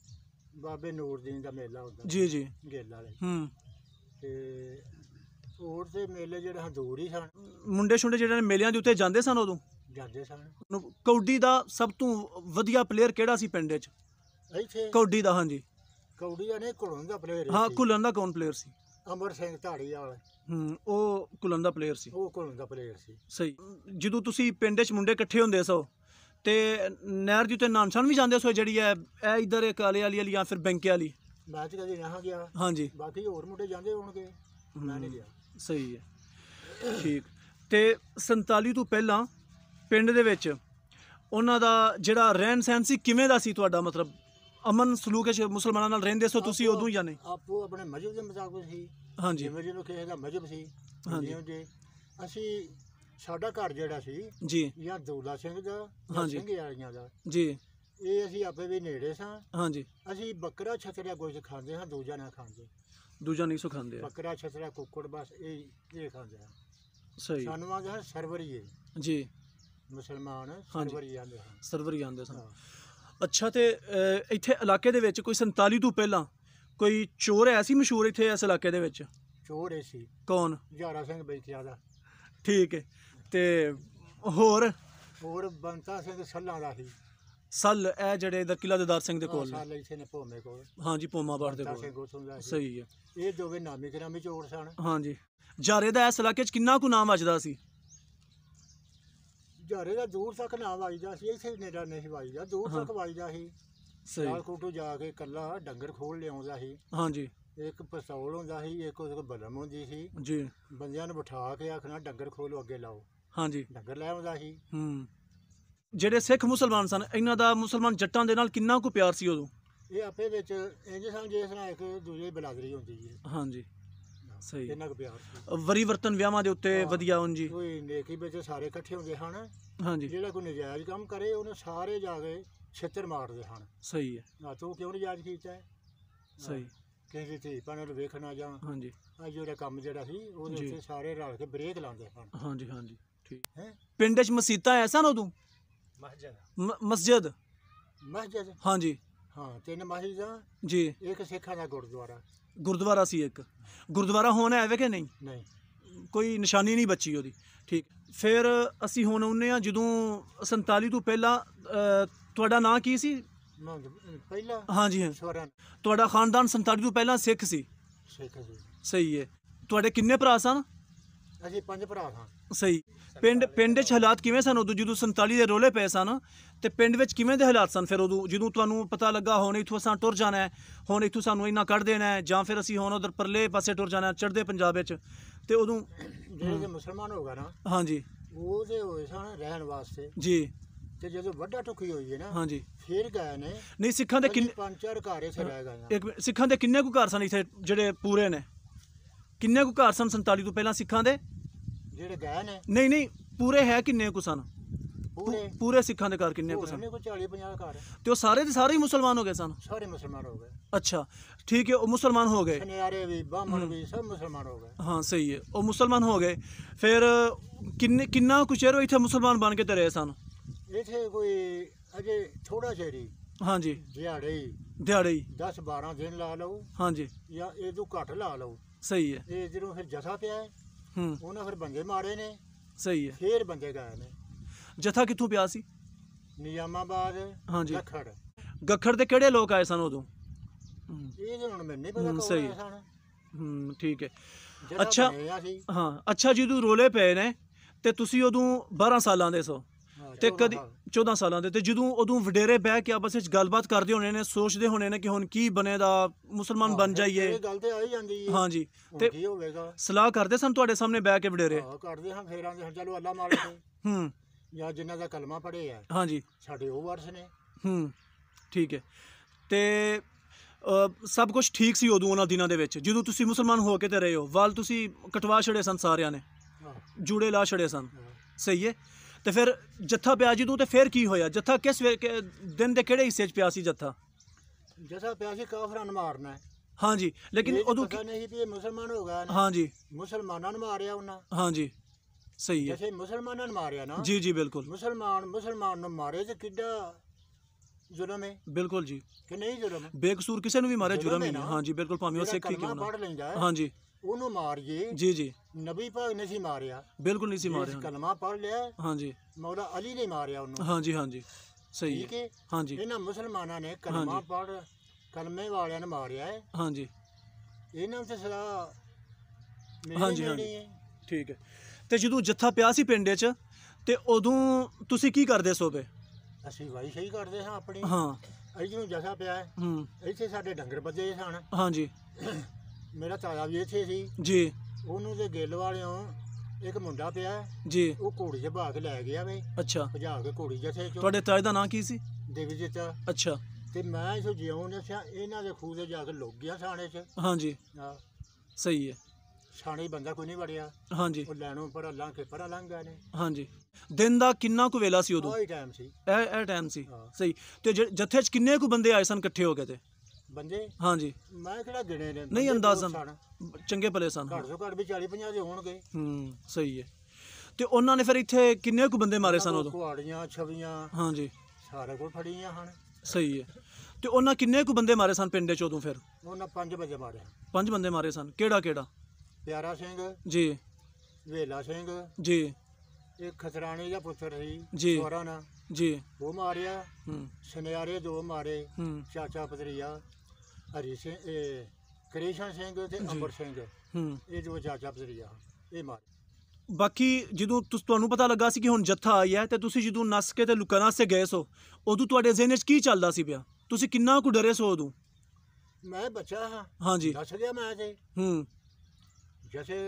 ਬਾਬੇ ਨੂਰਦੀਨ ਦਾ ਮੇਲਾ ਹੁੰਦਾ ਜੀ ਜੀ ਗਿੱਲ ਵਾਲੇ। ਹੂੰ ਤੇ ਹੋਰ ਤੇ ਮੇਲੇ ਜਿਹੜੇ ਹਨ ਦੂਰ ਹੀ ਸਨ, ਮੁੰਡੇ ਛੁੰਡੇ ਜਿਹੜੇ ਨੇ ਮੇਲਿਆਂ ਦੇ ਉੱਤੇ ਜਾਂਦੇ ਸਨ ਉਦੋਂ? ਜਾਂਦੇ ਸਨ। ਨੂੰ- ਕੌਡੀ ਦਾ ਸਭ ਤੋਂ ਵਧੀਆ ਪਲੇਅਰ ਕਿਹੜਾ ਸੀ ਪਿੰਡ 'ਚ? ਇੱਥੇ ਕੌਡੀ ਦਾ ਹਾਂਜੀ ਕੌਡੀਆਂ ਨੇ ਘੁਲਣ ਦਾ ਪਲੇਅਰ ਹਾਂ ਘੁਲਣ ਦਾ ਕੌਣ ਪਲੇਅਰ ਸੀ? ਅਮਰ ਸਿੰਘ ਢਾੜੀ ਵਾਲਾ, ਹੂੰ ਉਹ ਘੁਲਣ ਦਾ ਪਲੇਅਰ ਸੀ। ਉਹ ਘੁਲਣ ਦਾ ਪਲੇਅਰ ਸੀ। ਸਹੀ। ਜਦੋਂ ਤੁਸੀਂ ਪਿੰਡ 'ਚ ਮੁੰਡੇ ਇਕੱਠੇ ਹੁੰਦੇ ਸੋ ਤੇ ਨਹਿਰ ਦੇ ਉੱਤੇ ਨਾਨਸਣ ਵੀ ਜਾਂਦੇ ਸੋ ਜਿਹੜੀ ਹੈ ਇਹ ਇੱਧਰ ਕਾਲੇ ਵਾਲੀ ਵਾਲੀ ਜਾਂ ਫਿਰ ਬੈਂਕੇ ਵਾਲੀ? ਮੈਂ ਤੇ ਕਦੇ ਨਾ ਗਿਆ, ਹਾਂਜੀ ਬਾਕੀ ਹੋਰ ਮੁੰਡੇ ਜਾਂਦੇ ਹੋਣਗੇ, ਮੈਂ ਨਹੀਂ ਗਿਆ। ਸਹੀ ਹੈ ਠੀਕ। ਤੇ ਸੰਤਾਲੀ ਤੋਂ ਪਹਿਲਾਂ ਪਿੰਡ ਦੇ ਵਿੱਚ ਉਹਨਾਂ ਦਾ ਜਿਹੜਾ ਰਹਿਣ ਸਹਿਣ ਸੀ ਕਿਵੇਂ ਦਾ ਸੀ ਤੁਹਾਡਾ? ਮਤਲਬ ਅਮਨ ਸਲੂਕ 'ਚ ਮੁਸਲਮਾਨਾਂ ਨਾਲ ਰਹਿੰਦੇ ਸੋ ਤੁਸੀਂ ਉਦੋਂ ਹੀ ਜਾਂ ਨਹੀਂ? ਆਪੋ ਆਪਣੇ ਮਜ਼ਹਬ ਦੇ ਮੁਤਾਬਕ ਸੀ। ਹਾਂਜੀ ਜਿਵੇਂ ਜਿਹਨੂੰ ਕਿਸੇ ਦਾ ਮਜ਼ਹਬ ਸੀ ਹਾਂਜੀ। ਜਿਉਂ ਜੇ ਅਸੀਂ ਸਾਡਾ ਘਰ ਜਿਹੜਾ ਸੀ ਜੀ ਜਾਂ ਦੌਲਾ ਸਿੰਘ ਦਾ ਜਾਂ ਹਾਂਜੀ। ਸਿੰਘ ਵਾਲੀਆਂ ਦਾ, ਜੀ ਇਹ ਅਸੀਂ ਆਪੇ ਵੀ ਨੇੜੇ ਸਾਂ। ਹਾਂਜੀ ਅਸੀਂ ਬੱਕਰਾ ਛਤਰਿਆ ਕੁਝ ਖਾਂਦੇ ਹਾਂ, ਦੂਜਾ ਨਾ ਖਾਂਦੇ। ਦੂਜਾ ਨਹੀਂ ਸੋ ਖਾਂਦੇ ਆ। ਬੱਕਰਾ ਛਤਰਿਆ ਕੁੱਕੜ ਬਸ ਇਹ ਇਹ ਖਾਂਦੇ ਆ। ਸਹੀ ਸਾਨੂੰ ਆਂਦੇ ਹਨ ਸਰਵਰੀਏ, ਜੀ ਮੁਸਲਮਾਨ ਹਾਂਜੀ। ਸਰਵਰੀ ਆਂਦੇ ਹਨ। ਸਰਵਰੀ ਆਉਂਦੇ ਸਨ। ਹਾਂ। ਅੱਛਾ ਤੇ ਅ, ਇੱਥੇ ਇਲਾਕੇ ਦੇ ਵਿੱਚ ਕੋਈ ਸੰਤਾਲੀ ਤੋਂ ਪਹਿਲਾਂ ਕੋਈ ਚੋਰ ਹੈ ਸੀ ਮਸ਼ਹੂਰ ਇੱਥੇ ਇਸ ਇਲਾਕੇ ਦੇ ਵਿੱਚ? ਚੋਰ ਇਹ ਸੀ ਕੌਣ? ਜਾਰਾ ਸਿੰਘ ਬੈਠਿਆ ਦਾ। ਠੀਕ ਹੈ। ਤੇ ਹੋਰ? ਹੋਰ ਬੰਤਾ ਸਿੰਘ ਸੱਲਾਂ ਦਾ ਸੀ। ਸੱਲ ਇਹ ਜਿਹੜੇ ਇਧਰ ਕਿਲਾ ਦੇਦਾਰ ਸਿੰਘ ਦੇ ਕੋਲ ਨੇ? ਸਾਲ ਇੱਥੇ ਨੇ ਭੋਮੇ ਕੋਲ ਹਾਂਜੀ ਪੋਮਾਬਾੜ ਦੇ ਬੰਤਾ ਸਿੰਘ ਕੋਲ। ਉਥੋਂ ਦਾ ਸੀ। ਸਹੀ ਹੈ। ਇਹ ਦੋਵੇਂ ਨਾਮੀ ਗ੍ਰਾਮੀ ਚੋਰ ਸਨ। ਹਾਂਜੀ ਜਾਰੇ ਦਾ ਇਸ ਇਲਾਕੇ 'ਚ ਕਿੰਨਾ ਕੁ ਨਾਮ ਵੱਜਦਾ ਸੀ? ਜਾਰੇ ਦਾ ਦੂਰ ਤੱਕ ਨਾ ਵੱਜਦਾ ਸੀ, ਇੱਥੇ ਨੇੜਾ ਨਹੀਂ ਵੱਜਦਾ, ਦੂਰ ਹਾਂ। ਤੱਕ ਵੱਜਦਾ ਸੀ। ਸਹੀ ਸਿਆਲਕੋਟੋਂ ਜਾ ਕੇ ਕੱਲਾ ਡੰਗਰ ਖੋਲ ਲਿਆਉਂਦਾ ਸੀ। ਹਾਂਜੀ ਇੱਕ ਪਿਸਤੌਲ ਹੁੰਦਾ ਸੀ, ਇੱਕ ਉਹਦੇ ਕੋਲ ਬਲਮ ਹੁੰਦੀ ਸੀ। ਜੀ ਬੰਦਿਆਂ ਨੂੰ ਬਿਠਾ ਕੇ ਆਖਣਾ ਡੰਗਰ ਖੋਲੋ ਅੱਗੇ ਲਾਓ, ਹਾਂਜੀ ਡੰਗਰ ਲੈ ਆਉਂਦਾ ਸੀ। ਹੂੰ ਜਿਹੜੇ ਸਿੱਖ ਮੁਸਲਮਾਨ ਸਨ ਇਹਨਾਂ ਦਾ ਮੁਸਲਮਾਨ ਜੱਟਾਂ ਦੇ ਨਾਲ ਕਿੰਨਾ ਕੁ ਪਿਆਰ ਸੀ ਉਦੋਂ? ਇਹ ਆਪੇ ਵਿੱਚ ਇੰਜ ਸਨ ਜਿਸ ਤਰ੍ਹਾਂ ਇੱਕ ਦੂਜੇ ਦੀ ਬਲਾਦਰੀ ਹੁੰਦੀ ਹੈ। ਹਾਂਜੀ ਸਹੀ। ਇੰਨਾ ਕੁ ਪਿਆਰ ਸੀ। ਵਰੀ ਵਰਤਨ ਵਿਆਹਾਂ ਦੇ ਉੱਤੇ ਹਾਂ। ਵਧੀਆ ਉਂਝ ਜੀ। ਕੋਈ ਨੇਕੀ ਵਿੱਚ ਸਾਰੇ ਇਕੱਠੇ ਹੁੰਦੇ ਹਨ। ਹਾਂਜੀ ਜਿਹੜਾ ਕੋਈ ਨਜਾਇਜ਼ ਕੰਮ ਕਰੇ ਉਹਨੂੰ ਸਾਰੇ ਜਾ ਕੇ ਛਿੱਤਰ ਮਾਰਦੇ ਹਨ। ਸਹੀ ਹੈ ਨਾ ਤੂੰ ਕਿਉਂ ਨਜਾਇਜ਼ ਕੀਤਾ ਹੈ? ਸਹੀ ਕਿਸੇ ਦੀ ਧੀ ਭੈਣ ਨੂੰ ਵੇਖਣਾ ਜਾਂ ਹਾਂਜੀ ਆ ਜਿਹੜਾ ਕੰਮ ਜਿਹੜਾ ਸੀ ਉਹਦੇ ਜੀ। ਉੱਤੇ ਸਾਰੇ ਰਲ ਕੇ ਬ੍ਰੇਕ ਲਾਉਂਦੇ ਹਨ। ਹਾਂਜੀ ਹਾਂਜੀ ਠੀਕ। ਹੈਂ? ਪਿੰਡ 'ਚ ਮਸੀਤਾਂ ਐਸਾ ਨਾ ਉਦੋਂ? ਮਸਜਿਦ ਮ- ਮਸਜਿਦ ਮਸਜਿਦ ਹਾਂਜੀ ਹਾਂ, ਤਿੰਨ ਮਸਜਿਦਾਂ, ਜੀ। ਇੱਕ ਸਿੱਖਾਂ ਦਾ ਗੁਰਦੁਆਰਾ। ਗੁਰਦੁਆਰਾ ਸੀ ਇੱਕ। ਗੁਰਦੁਆਰਾ ਹੁਣ ਹੈ ਵੇ ਕਿ ਨਹੀਂ? ਨਹੀਂ, ਕੋਈ ਨਿਸ਼ਾਨੀ ਨਹੀਂ ਬਚੀ ਉਹਦੀ। ਠੀਕ। ਫਿਰ ਅਸੀਂ ਹੁਣ ਆਉਂਦੇ ਹਾਂ ਜਦੋਂ ਸੰਤਾਲੀ ਤੋਂ ਪਹਿਲਾਂ ਅ, ਤੁਹਾਡਾ ਨਾਂ ਕੀ ਸੀ? ਮੰਗ ਪਹਿਲਾਂ ਹਾਂਜੀ ਹਾਂ ਸਵਰਨ ਤੁਹਾਡਾ ਖਾਨਦਾਨ ਸੰਤਾਲੀ ਤੋਂ ਪਹਿਲਾਂ ਸਿੱਖ ਸੀ? ਸਿੱਖ ਸੀ। ਸਹੀ ਹੈ। ਤੁਹਾਡੇ ਕਿੰਨੇ ਭਰਾ ਸਨ? ਅਸੀਂ ਪੰਜ ਭਰਾ ਹਾਂ। ਸਹੀ। ਪਿੰਡ ਪਿੰਡ 'ਚ ਹਾਲਾਤ ਕਿਵੇਂ ਸਨ ਉਦੋਂ ਜਦੋਂ ਸੰਤਾਲੀ ਦੇ ਰੋਲੇ ਪਏ ਸਨ, ਤੇ ਪਿੰਡ ਵਿੱਚ ਕਿਵੇਂ ਦੇ ਹਾਲਾਤ ਸਨ ਫਿਰ ਉਦੋਂ ਜਦੋਂ ਤੁਹਾਨੂੰ ਪਤਾ ਲੱਗਾ ਹੁਣ ਇੱਥੋਂ ਅਸਾਂ ਟੁਰ ਜਾਣਾ ਹੈ, ਹੁਣ ਇੱਥੋਂ ਸਾਨੂੰ ਇੰਨਾ ਕੱਢ ਦੇਣਾ ਹੈ, ਜਾਂ ਫਿਰ ਅਸੀਂ ਹੁਣ ਉਧਰ ਪਰਲੇ ਪਾਸੇ ਟੁਰ ਜਾਣਾ ਚੜ੍ਹਦੇ ਪੰਜਾਬ ਵਿੱਚ, ਤੇ ਉਦੋਂ ਜਿਹੜੇ ਕਿ ਮੁਸਲਮਾਨ ਹੋ ਗਏ ਨਾ, ਹਾਂਜੀ ਉਹਦੇ ਹੋਏ ਸਨ ਰਹਿਣ ਵਾਸਤੇ ਜੀ, ਤੇ ਜਦੋਂ ਵੱਡਾ ਟੁੱਕੀ ਹੋਈ ਹੈ ਨਾ, ਹਾਂਜੀ, ਫਿਰ ਗਏ ਨੇ। ਨਹੀਂ ਸਿੱਖਾਂ ਦੇ ਕਿੰਨੇ ਪੰਜ ਚਾਰ ਘਰ ਇੱਥੇ ਰਹਿ ਗਏ ਆ। ਇੱਕ ਮਿੰਟ, ਸਿੱਖਾਂ ਦੇ ਕਿੰਨੇ ਕੁ ਘਰ ਸਨ ਇੱਥੇ ਜਿਹੜੇ ਪੂਰੇ ਨੇ? ਕਿੰਨੇ ਕੁ ਘਰ ਸਨ ਸੰਤਾਲੀ ਤੋਂ ਪਹਿਲਾਂ ਸਿੱਖਾਂ ਦੇ? ਜਿਹੜੇ ਗਏ ਨੇ ਨਹੀਂ ਨਹੀਂ, ਪੂਰੇ ਹੈ ਕਿੰਨੇ ਕੁ ਸਨ? ਪੂਰੇ ਪੂਰੇ ਸਿੱਖਾਂ ਦੇ ਘਰ ਕਿੰਨੇ ਕੁ ਸਨ? ਕੋਈ ਚਾਲੀ ਪੰਜਾਹ ਘਰ, ਤੇ ਉਹ ਸਾਰੇ ਦੇ ਸਾਰੇ ਹੀ ਮੁਸਲਮਾਨ ਹੋ ਗਏ ਸਨ? ਸਾਰੇ ਮੁਸਲਮਾਨ ਹੋ ਗਏ। ਅੱਛਾ ਠੀਕ ਹੈ, ਉਹ ਮੁਸਲਮਾਨ ਹੋ ਗਏ, ਸੁਨਿਆਰੇ ਵੀ ਬਾਹਮਣ ਵੀ ਸਭ ਮੁਸਲਮਾਨ ਹੋ ਗਏ। ਹਾਂ ਸਹੀ ਹੈ, ਉਹ ਮੁਸਲਮਾਨ ਹੋ ਗਏ। ਫਿਰ ਕਿੰਨੇ ਕਿੰਨਾ ਕੁ ਚਿਰ ਉਹ ਇੱਥੇ ਮੁਸਲਮਾਨ ਬਣ ਕੇ ਤੇ ਰਹੇ ਸਨ? ਇੱਥੇ ਕੋਈ ਅਜੇ ਥੋੜਾ ਚਿਰ ਹੀ, ਹਾਂਜੀ, ਦਿਹਾੜੇ ਹੀ ਦਿਹਾੜੇ ਹੀ, ਦਸ ਬਾਰਾਂ ਦਿਨ ਲਾ ਲਓ ਹਾਂਜੀ ਜਾਂ ਇਹ ਤੋਂ ਘੱਟ ਲਾ ਲਓ। ਸਹੀ ਹੈ। ਇਹ ਜਦੋਂ ਫਿਰ ਜਥਾ ਪਿਆ ਹੈ, ਹੂੰ ਉਹਨਾਂ ਫਿਰ ਬੰਦੇ ਮਾਰੇ ਨੇ, ਸਹੀ ਹੈ। ਫਿਰ ਬੰਦੇ ਗਏ ਨੇ। ਜਥਾ ਕਿੱਥੋਂ ਪਿਆ ਸੀ? ਨਿਜ਼ਾਮਾਬਾਦ, ਹਾਂਜੀ। ਗੱਖੜ। ਗੱਖੜ ਦੇ ਕਿਹੜੇ ਲੋਕ ਆਏ ਸਨ ਉਦੋਂ? ਹੂੰ ਇਹ ਤਾਂ ਹੁਣ ਮੈਨੂੰ ਨਹੀਂ ਪਤਾ ਹੂੰ, ਕੌਣ ਸਹੀ ਆਏ ਹੈ। ਸਨ। ਹੂੰ ਠੀਕ ਹੈ। ਜਥਾ ਅੱਛਾ। ਬਣਿਆ ਸੀ। ਹਾਂ ਅੱਛਾ, ਜਦੋਂ ਰੋਲੇ ਪਏ ਨੇ ਤੇ ਤੁਸੀਂ ਉਦੋਂ ਬਾਰਾਂ ਸਾਲਾਂ ਦੇ ਸੋ, ਹਾਂ, ਤੇ ਚੌਦਾਂ ਕਦੀ ਸਾਲ। ਚੌਦਾਂ ਸਾਲਾਂ ਦੇ, ਤੇ ਜਦੋਂ ਉਦੋਂ ਵਡੇਰੇ ਬਹਿ ਕੇ ਆਪਸ ਵਿੱਚ ਗੱਲਬਾਤ ਕਰਦੇ ਹੋਣੇ ਨੇ, ਸੋਚਦੇ ਹੋਣੇ ਨੇ ਕਿ ਹੁਣ ਕੀ ਬਣੇਦਾ, ਮੁਸਲਮਾਨ ਬਣ ਜਾਈਏ। ਇਹ ਗੱਲ ਤੇ ਆ ਹੀ ਜਾਂਦੀ ਹੈ। ਹਾਂਜੀ, ਹੁਣ ਤੇ ਕੀ ਹੋਵੇਗਾ? ਸਲਾਹ ਕਰਦੇ ਸਨ ਤੁਹਾਡੇ ਸਾਹਮਣੇ ਬਹਿ ਕੇ ਵਡੇਰੇ? ਹਾਂ, ਕਰਦੇ ਹਾਂ, ਫੇਰ ਆਂਦੇ ਹਾਂ ਚਲੋ ਅੱਲਾ ਮਾਲਕ ਹੈ। ਹੂੰ ਜਾਂ ਜਿਨ੍ਹਾਂ ਦਾ ਕਲਮਾ ਪੜ੍ਹੇ ਆ ਹਾਂਜੀ, ਸਾਡੇ ਉਹ ਵਾਰਸ ਨੇ। ਹੂੰ ਠੀਕ ਹੈ। ਤੇ ਅ, ਸਭ ਕੁਝ ਠੀਕ ਸੀ ਉਦੋਂ ਉਹਨਾਂ ਦਿਨਾਂ ਦੇ ਵਿੱਚ ਜਦੋਂ ਤੁਸੀਂ ਮੁਸਲਮਾਨ ਹੋ ਕੇ ਤੇ ਰਹੇ ਹੋ? ਵਾਲ ਤੁਸੀਂ ਕਟਵਾ ਛੜੇ ਸਨ ਸਾਰਿਆਂ ਨੇ, ਹਾਂ, ਜੂੜੇ ਲਾ ਛੜੇ ਸਨ, ਹਾਂ। ਸਹੀ ਹੈ। ਤੇ ਫਿਰ ਜੱਥਾ ਪਿਆ ਜਦੋਂ, ਤੇ ਫਿਰ ਕੀ ਹੋਇਆ? ਜੱਥਾ ਕਿਸ ਵੇ ਕਿ- ਦਿਨ ਦੇ ਕਿਹੜੇ ਹਿੱਸੇ 'ਚ ਪਿਆ ਸੀ ਜੱਥਾ? ਜਥਾ ਪਿਆ ਸੀ ਕਾਫਰਾਂ ਨੂੰ ਮਾਰਨਾ ਹੈ। ਹਾਂਜੀ, ਲੇਕਿਨ ਇਹ ਤਾਂ ਉਦੋਂ ਪਤਾ ਨਹੀਂ ਵੀ ਇਹ ਮੁਸਲਮਾਨ ਹੋ ਗਏ ਨੇ। ਹਾਂਜੀ ਮੁਸਲਮਾਨਾਂ ਨੂੰ ਮਾਰਿਆ ਉਹਨਾਂ। ਹਾਂਜੀ ਸਹੀ ਹੈ, ਜੈਸੇ ਮੁਸਲਮਾਨਾਂ ਨੂੰ ਮਾਰਿਆ ਨਾ, ਜੀ ਜੀ ਬਿਲਕੁਲ ਮੁਸਲਮਾਨ ਮੁਸਲਮਾਨ ਨੂੰ ਮਾਰੇ ਤੇ ਕਿੱਡਾ ਜ਼ੁਲਮ ਹੈ ਬਿਲਕੁਲ ਜੀ। ਕਿ ਨਹੀਂ ਜ਼ੁਲਮ ਹੈ? ਬੇਕਸੂਰ ਕਿਸੇ ਨੂੰ ਵੀ ਮਾਰੇ ਜ਼ੁਲਮ ਜੁਰਮ ਹੀ ਹੈ ਨਹੀਂ। ਨਾ। ਹਾਂਜੀ ਬਿਲਕੁਲ, ਭਾਵੇਂ ਉਹ ਜਿਹੜਾ ਸਿੱਖ ਹੀ ਕਿਉਂ ਕਲਮਾ ਨਾ। ਪੜ੍ਹ ਲੈਂਦਾ ਹੈ, ਹਾਂਜੀ ਉਹਨੂੰ ਮਾਰੀਏ। ਜੀ ਜੀ ਨਬੀ ਪਾਕ ਨੇ ਸੀ ਮਾਰਿਆ, ਬਿਲਕੁਲ ਨਹੀਂ ਸੀ ਜਿਸ ਮਾਰਿਆ। ਕਲਮਾ ਪੜ੍ਹ ਲਿਆ, ਹਾਂਜੀ ਮੌਲਾ ਅਲੀ ਨੇ ਮਾਰਿਆ ਉਹਨੂੰ। ਹਾਂਜੀ ਹਾਂਜੀ ਸਹੀ ਠੀਕ ਹੈ। ਹੈ। ਹਾਂਜੀ ਇਹਨਾਂ ਮੁਸਲਮਾਨਾਂ ਨੇ ਕਲਮਾ ਹਾਂਜੀ। ਪੜ੍ਹ ਕਲਮੇ ਵਾਲਿਆਂ ਨੇ ਮਾਰਿਆ ਹੈ। ਹਾਂਜੀ ਇਹਨਾਂ ਨੂੰ ਤੇ ਸਲਾਹ ਮਿਲਣੀ ਹਾਂਜੀ, ਮਿਲਣੀ ਹਾਂਜੀ। ਹੈ। ਠੀਕ ਹੈ। ਤੇ ਜਦੋਂ ਜੱਥਾ ਪਿਆ ਸੀ ਪਿੰਡ 'ਚ, ਤੇ ਉਦੋਂ ਤੁਸੀਂ ਕੀ ਕਰਦੇ ਸੋ ਪਏ? ਅਸੀਂ ਵਾਈ ਸਹੀ ਕਰਦੇ ਹਾਂ ਆਪਣੀ। ਹਾਂ ਇੱਥੇ ਨੂੰ ਜਥਾ ਪਿਆ ਹੈ, ਹੂੰ ਇੱਥੇ ਸਾਡੇ ਡੰਗਰ ਬੱਜੇ ਸਨ। ਹਾਂਜੀ ਮੇਰਾ ਤਾਇਆ ਵੀ ਇੱਥੇ ਸੀ। ਜੀ ਉਹਨੂੰ ਤੇ ਗਿੱਲ ਵਾਲਿਓ ਇੱਕ ਮੁੰਡਾ ਪਿਆ ਹੈ, ਜੀ ਉਹ ਘੋੜੀ 'ਚ ਭਾ ਕੇ ਲੈ ਗਿਆ ਵੇ, ਅੱਛਾ। ਭਜਾ ਕੇ ਘੋੜੀ ਜਥੇ ਚੋਂ ਤੁਹਾਡੇ ਤਾਏ ਦਾ ਨਾਂ ਕੀ ਸੀ? ਦੇਵੀ ਦਿੱਤਾ। ਅੱਛਾ ਤੇ ਮੈਂ ਇਥੋਂ ਜਿਉਂ ਦੱਸਿਆ, ਇਹਨਾਂ ਦੇ ਖੂਹ ਤੇ ਜਾ ਕੇ ਲੁੱਕ ਗਿਆ ਸਾਣੇ 'ਚ। ਹਾਂਜੀ ਹਾਂ, ਸਹੀ ਹੈ। ਸਾਣੇ 'ਚ ਬੰਦਾ ਕੋਈ ਨਹੀਂ ਵੜਿਆ। ਹਾਂਜੀ ਉਹ ਲੈਣੋਂ ਪਰ ਲੰਘ ਕੇ ਪਰਾਂ ਲੰਘ ਗਏ ਨੇ। ਹਾਂਜੀ। ਦਿਨ ਦਾ ਕਿੰਨਾ ਕੁ ਵੇਲਾ ਸੀ ਉਦੋਂ? ਉਹੀ ਟਾਈਮ ਸੀ। ਇਹ ਇਹ ਟਾਈਮ ਸੀ, ਹਾਂ। ਸਹੀ। ਤੇ ਜ- ਜੱਥੇ 'ਚ ਕਿੰਨੇ ਕੁ ਬੰਦੇ ਆਏ ਸਨ ਇਕੱਠੇ ਹੋ ਕੇ? ਤੇ ਬੰਦੇ ਹਾਂਜੀ, ਮੈਂ ਕਿਹੜਾ ਗਿਣੇ ਨੇ, ਨਹੀਂ ਬੰਦੇ ਅੰਦਾਜ਼ਨ ਬਹੁਤ ਸਨ। ਚੰਗੇ ਭਲੇ ਸਨ। ਘੱਟ ਤੋਂ ਘੱਟ ਵੀ ਚਾਲੀ ਪੰਜਾਹ ਦੇ ਹੋਣਗੇ। ਹੂੰ ਸਹੀ ਹੈ। ਤੇ ਉਹਨਾਂ ਨੇ ਫਿਰ ਇੱਥੇ ਕਿੰਨੇ ਕੁ ਬੰਦੇ ਮਾਰੇ ਸਨ ਉਦੋਂ? ਕੁਹਾੜੀਆਂ ਛਵੀਆਂ ਹਾਂਜੀ ਸਾਰੇ ਕੋਲ ਫੜੀਆਂ ਹਨ। ਸਹੀ ਹੈ। ਤੇ ਉਹਨਾਂ ਕਿੰਨੇ ਕੁ ਬੰਦੇ ਮਾਰੇ ਸਨ ਪਿੰਡ 'ਚ ਉਦੋਂ ਫਿਰ? ਉਹਨਾਂ ਪੰਜ ਵਜੇ ਮਾਰਿਆ। ਪੰਜ ਬੰਦੇ ਮਾਰੇ ਸਨ। ਕਿਹੜਾ ਕਿਹੜਾ? ਪਿਆਰਾ ਸਿੰਘ, ਜੀ ਵੇਲਾ ਸਿੰਘ, ਜੀ ਇੱਕ ਖਸਰਾਣੇ ਦਾ ਪੁੱਤਰ ਸੀ ਜੀ। ਸਵਰਨ, ਜੀ ਉਹ ਮਾਰਿਆ। ਹੂੰ ਸੁਨਿਆਰੇ ਦੋ ਮਾਰੇ, ਹੂੰ ਚਾਚਾ ਭਤਰੀਆ ਹਰੀ ਸਿੰਘ, ਇਹ ਕ੍ਰਿਸ਼ਨ ਸਿੰਘ ਤੇ ਅੰਬਰ ਸਿੰਘ, ਹੂੰ ਇਹ ਜੋ ਚਾਚਾ ਭਤਰੀਆ ਇਹ ਮਾਰੇ। ਬਾਕੀ ਜਦੋਂ ਤੁਸ- ਤੁਹਾਨੂੰ ਪਤਾ ਲੱਗਾ ਸੀ ਕਿ ਹੁਣ ਜੱਥਾ ਆਈ ਹੈ, ਤੇ ਤੁਸੀਂ ਜਦੋਂ ਨੱਸ ਕੇ ਤੇ ਲੁਕਣ ਵਾਸਤੇ ਗਏ ਸੋ, ਉਦੋਂ ਤੁਹਾਡੇ ਜ਼ਿਹਨ 'ਚ ਕੀ ਚੱਲਦਾ ਸੀ ਪਿਆ? ਤੁਸੀਂ ਕਿੰਨਾ ਕੁ ਡਰੇ ਸੋ ਉਦੋਂ? ਮੈਂ ਬੱਚਾ ਹਾਂ, ਹਾਂਜੀ ਦੱਸ ਗਿਆ ਮੈਂ ਤੇ ਹੂੰ ਜੈਸੇ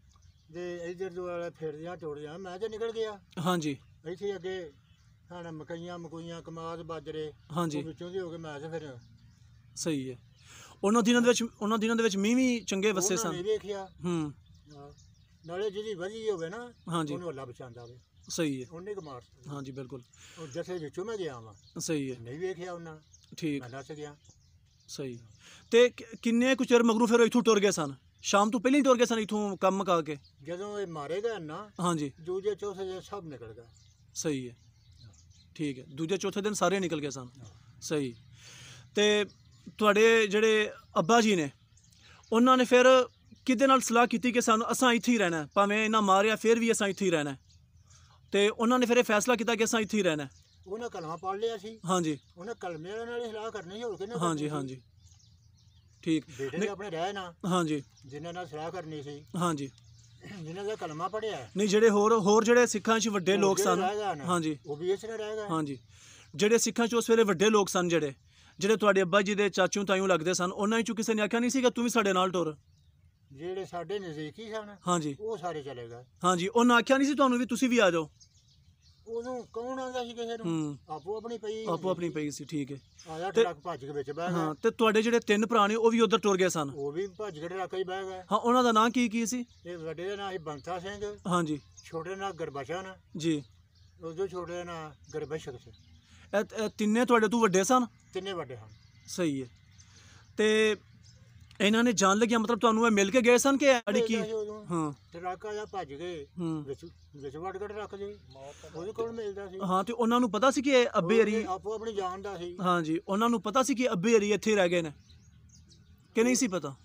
ਦੇ ਇਧਰ ਦੋ ਵਾਲੇ ਫਿਰਦਿਆਂ ਟੁੱਟਦਿਆਂ ਮੈਂ ਤੇ ਨਿਕਲ ਗਿਆ। ਹਾਂਜੀ ਇੱਥੇ ਅੱਗੇ ਹਾਂ ਮਕਈਆਂ ਮਕੂਈਆਂ ਕਮਾਦ ਬਾਜਰੇ, ਹਾਂਜੀ ਉਹ ਵਿੱਚੋਂ ਦੀ ਹੋ ਕੇ ਮੈਂ ਤੇ ਫਿਰ ਸਹੀ ਹੈ। ਉਹਨਾਂ ਦਿਨਾਂ ਦੇ ਵਿੱਚ ਉਹਨਾਂ ਦਿਨਾਂ ਦੇ ਵਿੱਚ ਮੀਂਹ ਵੀ ਚੰਗੇ ਵਸੇ ਉਹਨਾਂ ਸਨ। ਨੇ ਵੇਖਿਆ। ਹੂੰ ਹਾਂ, ਨਾਲੇ ਜਿਹਦੀ ਵਧੀ ਹੋਵੇ ਨਾ, ਹਾਂਜੀ ਉਹਨੂੰ ਅੱਲਾ ਬਚਾਉਂਦਾ ਹੋਵੇ, ਸਹੀ ਹੈ। ਉਹਨੇ ਕਮਾਰ। ਹਾਂਜੀ ਬਿਲਕੁਲ ਉਹ ਜਥੇ ਵਿੱਚੋਂ ਮੈਂ ਗਿਆ ਵਾਂ, ਸਹੀ ਹੈ। ਨਹੀਂ ਵੇਖਿਆ ਉਹਨਾਂ, ਠੀਕ ਮੈਂ ਨੱਚ ਗਿਆ। ਸਹੀ। ਤੇ ਕਿ- ਕਿੰਨੇ ਕੁ ਚਿਰ ਮਗਰੋਂ ਫਿਰ ਉਹ ਇੱਥੋਂ ਟੁਰ ਗਏ ਸਨ? ਸ਼ਾਮ ਤੋਂ ਪਹਿਲਾਂ ਹੀ ਟੁਰ ਗਏ ਸਨ ਇੱਥੋਂ ਕੰਮ ਮੁਕਾ ਕੇ? ਜਦੋਂ ਇਹ ਮਾਰੇ ਗਏ ਨਾ, ਹਾਂਜੀ ਦੂਜੇ ਚੌਥੇ ਦਿਨ ਸਭ ਨਿਕਲ ਗਏ। ਸਹੀ ਹੈ। ਠੀਕ ਹੈ। ਦੂਜੇ ਚੌਥੇ ਦਿਨ ਸਾਰੇ ਨਿਕਲ ਗਏ ਸਨ। ਸਹੀ। ਤੇ ਤੁਹਾਡੇ ਜਿਹੜੇ ਅੱਬਾ ਜੀ ਨੇ, ਉਹਨਾਂ ਨੇ ਫਿਰ ਕਿਹਦੇ ਨਾਲ ਸਲਾਹ ਕੀਤੀ ਕਿ ਸਾਨੂੰ ਅਸਾਂ ਇੱਥੇ ਹੀ ਰਹਿਣਾ, ਭਾਵੇਂ ਇਹਨਾਂ ਮਾਰਿਆ ਫਿਰ ਵੀ ਅਸਾਂ ਇੱਥੇ ਹੀ ਰਹਿਣਾ? ਤੇ ਉਹਨਾਂ ਨੇ ਫਿਰ ਇਹ ਫੈਸਲਾ ਕੀਤਾ ਕਿ ਅਸਾਂ ਇੱਥੇ ਹੀ ਰਹਿਣਾ? ਉਹਨਾਂ ਕਲਮਾ ਪੜ੍ਹ ਲਿਆ ਸੀ। ਹਾਂਜੀ ਉਹਨਾਂ ਕਲਮੇ ਵਾਲਿਆਂ ਨਾਲ ਹੀ ਸਲਾਹ ਕਰਨੀ ਸੀ, ਹੋਰ ਕਿਹਨੇ ਕਰਨੀ ਹਾਂਜੀ ਸੀ? ਹਾਂਜੀ ਠੀਕ। ਬੇਟੇ ਨੇ ਆਪਣੇ ਰਹਿ ਨਾ, ਹਾਂਜੀ ਜਿਨ੍ਹਾਂ ਨਾਲ ਸਲਾਹ ਕਰਨੀ ਸੀ। ਹਾਂਜੀ ਜਿਨ੍ਹਾਂ ਦਾ ਕਲਮਾ ਪੜਿਆ ਨਹੀਂ ਜਿਹੜੇ ਹੋਰ ਹੋਰ ਜਿਹੜੇ ਸਿੱਖਾਂ 'ਚ ਵੱਡੇ ਲੋਕ ਸਨ, ਹਾਂਜੀ ਉਹ ਵੀ ਇਸ ਤਰ੍ਹਾਂ ਰਹਿ ਗਏ। ਹਾਂਜੀ, ਜਿਹੜੇ ਸਿੱਖਾਂ 'ਚ ਉਸ ਵੇਲੇ ਵੱਡੇ ਲੋਕ ਸਨ, ਜਿਹੜੇ ਜਿਹੜੇ ਤੁਹਾਡੇ ਅੱਬਾ ਜੀ ਦੇ ਚਾਚੂ ਤਾਈਓ ਲੱਗਦੇ ਸਨ, ਉਹਨਾਂ 'ਚੋਂ ਕਿਸੇ ਨੇ ਆਖਿਆ ਨਹੀਂ ਸੀਗਾ ਤੂੰ ਵੀ ਸਾਡੇ ਨਾਲ ਟੁਰ? ਜਿਹੜੇ ਸਾਡੇ ਨਜ਼ਦੀਕੀ ਸਨ ਹਾਂਜੀ ਉਹ ਸਾਰੇ ਚਲੇ ਗਏ। ਹਾਂਜੀ, ਉਹਨਾਂ ਆਖਿਆ ਨਹੀਂ ਸੀ ਤੁਹਾਨੂੰ ਵੀ ਤੁਸੀਂ ਵੀ ਆ ਜਾਓ? ਉਦੋਂ ਕੌਣ ਆਉਂਦਾ ਸੀ ਕਿਸੇ ਨੂੰ, ਹੂੰ, ਆਪੋ ਆਪਣੀ ਪਈ ਆਪੋ ਆਪਣੀ ਪਈ ਸੀ। ਠੀਕ ਹੈ। ਆਇਆ ਤੇ- ਟਰੱਕ ਭੱਜ ਕੇ ਵਿੱਚ ਬਹਿ ਗਿਆ। ਹਾਂ, ਤੇ ਤੁਹਾਡੇ ਜਿਹੜੇ ਤਿੰਨ ਭਰਾ ਨੇ ਉਹ ਵੀ ਉਧਰ ਟੁਰ ਗਏ ਸਨ? ਉਹ ਵੀ ਭੱਜ ਕੇ ਟਰੱਕ ਹੀ ਬਹਿ ਗਏ। ਹਾਂ, ਉਹਨਾਂ ਦਾ ਨਾਂ ਕੀ ਕੀ ਸੀ? ਇਹ ਵੱਡੇ ਦਾ ਨਾਂ ਸੀ ਬੰਤਾ ਸਿੰਘ, ਹਾਂਜੀ ਛੋਟੇ ਦਾ ਨਾਂ ਗੁਰਬਚਨ, ਜੀ। ਉਦੋਂ ਛੋਟੇ ਦਾ ਨਾਂ ਗੁਰਬਖਸ਼ ਸੀ। ਇਹ ਇਹ ਤਿੰਨੇ ਤੁਹਾਡੇ ਤੋਂ ਵੱਡੇ ਸਨ? ਤਿੰਨੇ ਵੱਡੇ ਹਨ। ਸਹੀ ਹੈ। ਤੇ ਇਹਨਾਂ ਨੇ ਜਾਣ ਲੱਗਿਆ ਮਤਲਬ ਤੁਹਾਨੂੰ ਇਹ ਮਿਲ ਕੇ ਗਏ ਸਨ ਕਿ ਅੜੀ ਕੀ? ਉਦੋਂ ਹਾਂ ਟਰੱਕ ਆਇਆ ਭੱਜ ਗਏ ਹੂੰ, ਵਿੱਚ ਵਿੱਚ ਵੜ ਕੇ ਰੱਖ ਦੇ, ਉਹਦੇ ਕੋਲ ਮਿਲਦਾ ਸੀ। ਹਾਂ, ਤੇ ਉਹਨਾਂ ਨੂੰ ਪਤਾ ਸੀ ਕਿ ਇਹ ਅੱਬੇ ਹਰੀ? ਉਹ ਆਪੋ ਆਪਣੀ ਜਾਨ ਦਾ ਸੀ। ਹਾਂਜੀ, ਉਹਨਾਂ ਨੂੰ ਪਤਾ ਸੀ ਕਿ ਅੱਬੇ ਹਰੀ ਇੱਥੇ ਰਹਿ ਗਏ ਨੇ ਕਿ ਨਹੀਂ ਸੀ ਪਤਾ?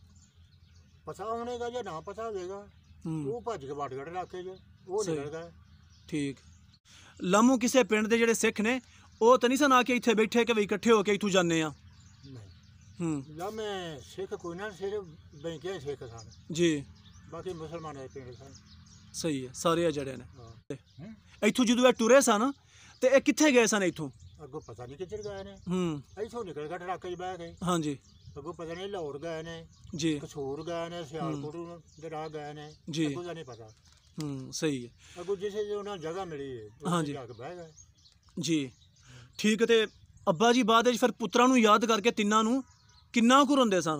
ਪਤਾ ਹੋਣੇਗਾ ਜਾਂ ਨਾ ਪਤਾ ਹੋਵੇਗਾ। ਹੂੰ, ਉਹ ਭੱਜ ਕੇ ਵੜ ਕੇ ਰੱਖੇ ਜੇ ਉਹ ਸਹੀ। ਨਿਕਲ ਗਏ। ਠੀਕ। ਲਾਮੂ ਕਿਸੇ ਪਿੰਡ ਦੇ ਜਿਹੜੇ ਸਿੱਖ ਨੇ ਉਹ ਤਾਂ ਨਹੀਂ ਸਨ ਆ ਕੇ ਇੱਥੇ ਬੈਠੇ ਕਿ ਵੀ ਇਕੱਠੇ ਹੋ ਕੇ ਇੱਥੋਂ ਜਾਂਦੇ ਆ? ਨਹੀਂ ਹੂੰ, ਲਾ ਮੈਂ ਸਿੱਖ ਕੋਈ ਨਾ, ਸਿਰਫ ਬੈਂਕੇ ਸਿੱਖ ਸਨ, ਜੀ। ਬਾਕੀ ਮੁਸਲਮਾਨ ਦੇ ਪਿੰਡ ਸਨ। ਸਹੀ ਹੈ, ਸਾਰੇ ਆ ਜਿਹੜੇ ਨੇ। ਹਾਂ। ਹੂੰ। ਇੱਥੋਂ ਜਦੋਂ ਇਹ ਟੁਰੇ ਸਨ ਤੇ ਇਹ ਕਿੱਥੇ ਗਏ ਸਨ ਇੱਥੋਂ? ਅੱਗੋਂ ਪਤਾ ਨਹੀਂ ਕਿੱਧਰ ਗਏ ਨੇ। ਹੂੰ, ਇੱਥੋਂ ਨਿਕਲ ਕੇ ਟਰੱਕ 'ਚ ਬਹਿ ਗਏ। ਹਾਂਜੀ ਅੱਗੋਂ ਪਤਾ ਨਹੀਂ ਲਾਹੌਰ ਗਏ ਨੇ, ਜੀ ਕਸੂਰ ਗਏ ਨੇ, ਸਿਆਲਕੋਟ ਦੇ ਰਾਹ ਗਏ ਨੇ, ਜੀ। ਅੱਗੋਂ ਦਾ ਨਹੀਂ ਪਤਾ। ਹੂੰ, ਸਹੀ ਹੈ ਅੱਗੋਂ ਜਿਸੇ ਜੋ ਉਹਨਾਂ ਨੂੰ ਜਗ੍ਹਾ ਮਿਲੀ ਹੈ ਉੱਥੇ ਹਾਂਜੀ। ਜਾ ਕੇ ਬਹਿ ਗਏ। ਜੀ। ਠੀਕ ਹੈ। ਤੇ ਅੱਬਾ ਜੀ ਬਾਅਦ ਵਿੱਚ ਫਿਰ ਪੁੱਤਰਾਂ ਨੂੰ ਯਾਦ ਕਰਕੇ ਤਿੰਨਾਂ ਨੂੰ ਕਿੰਨਾ ਕੁ ਰੋਂਦੇ ਸਨ?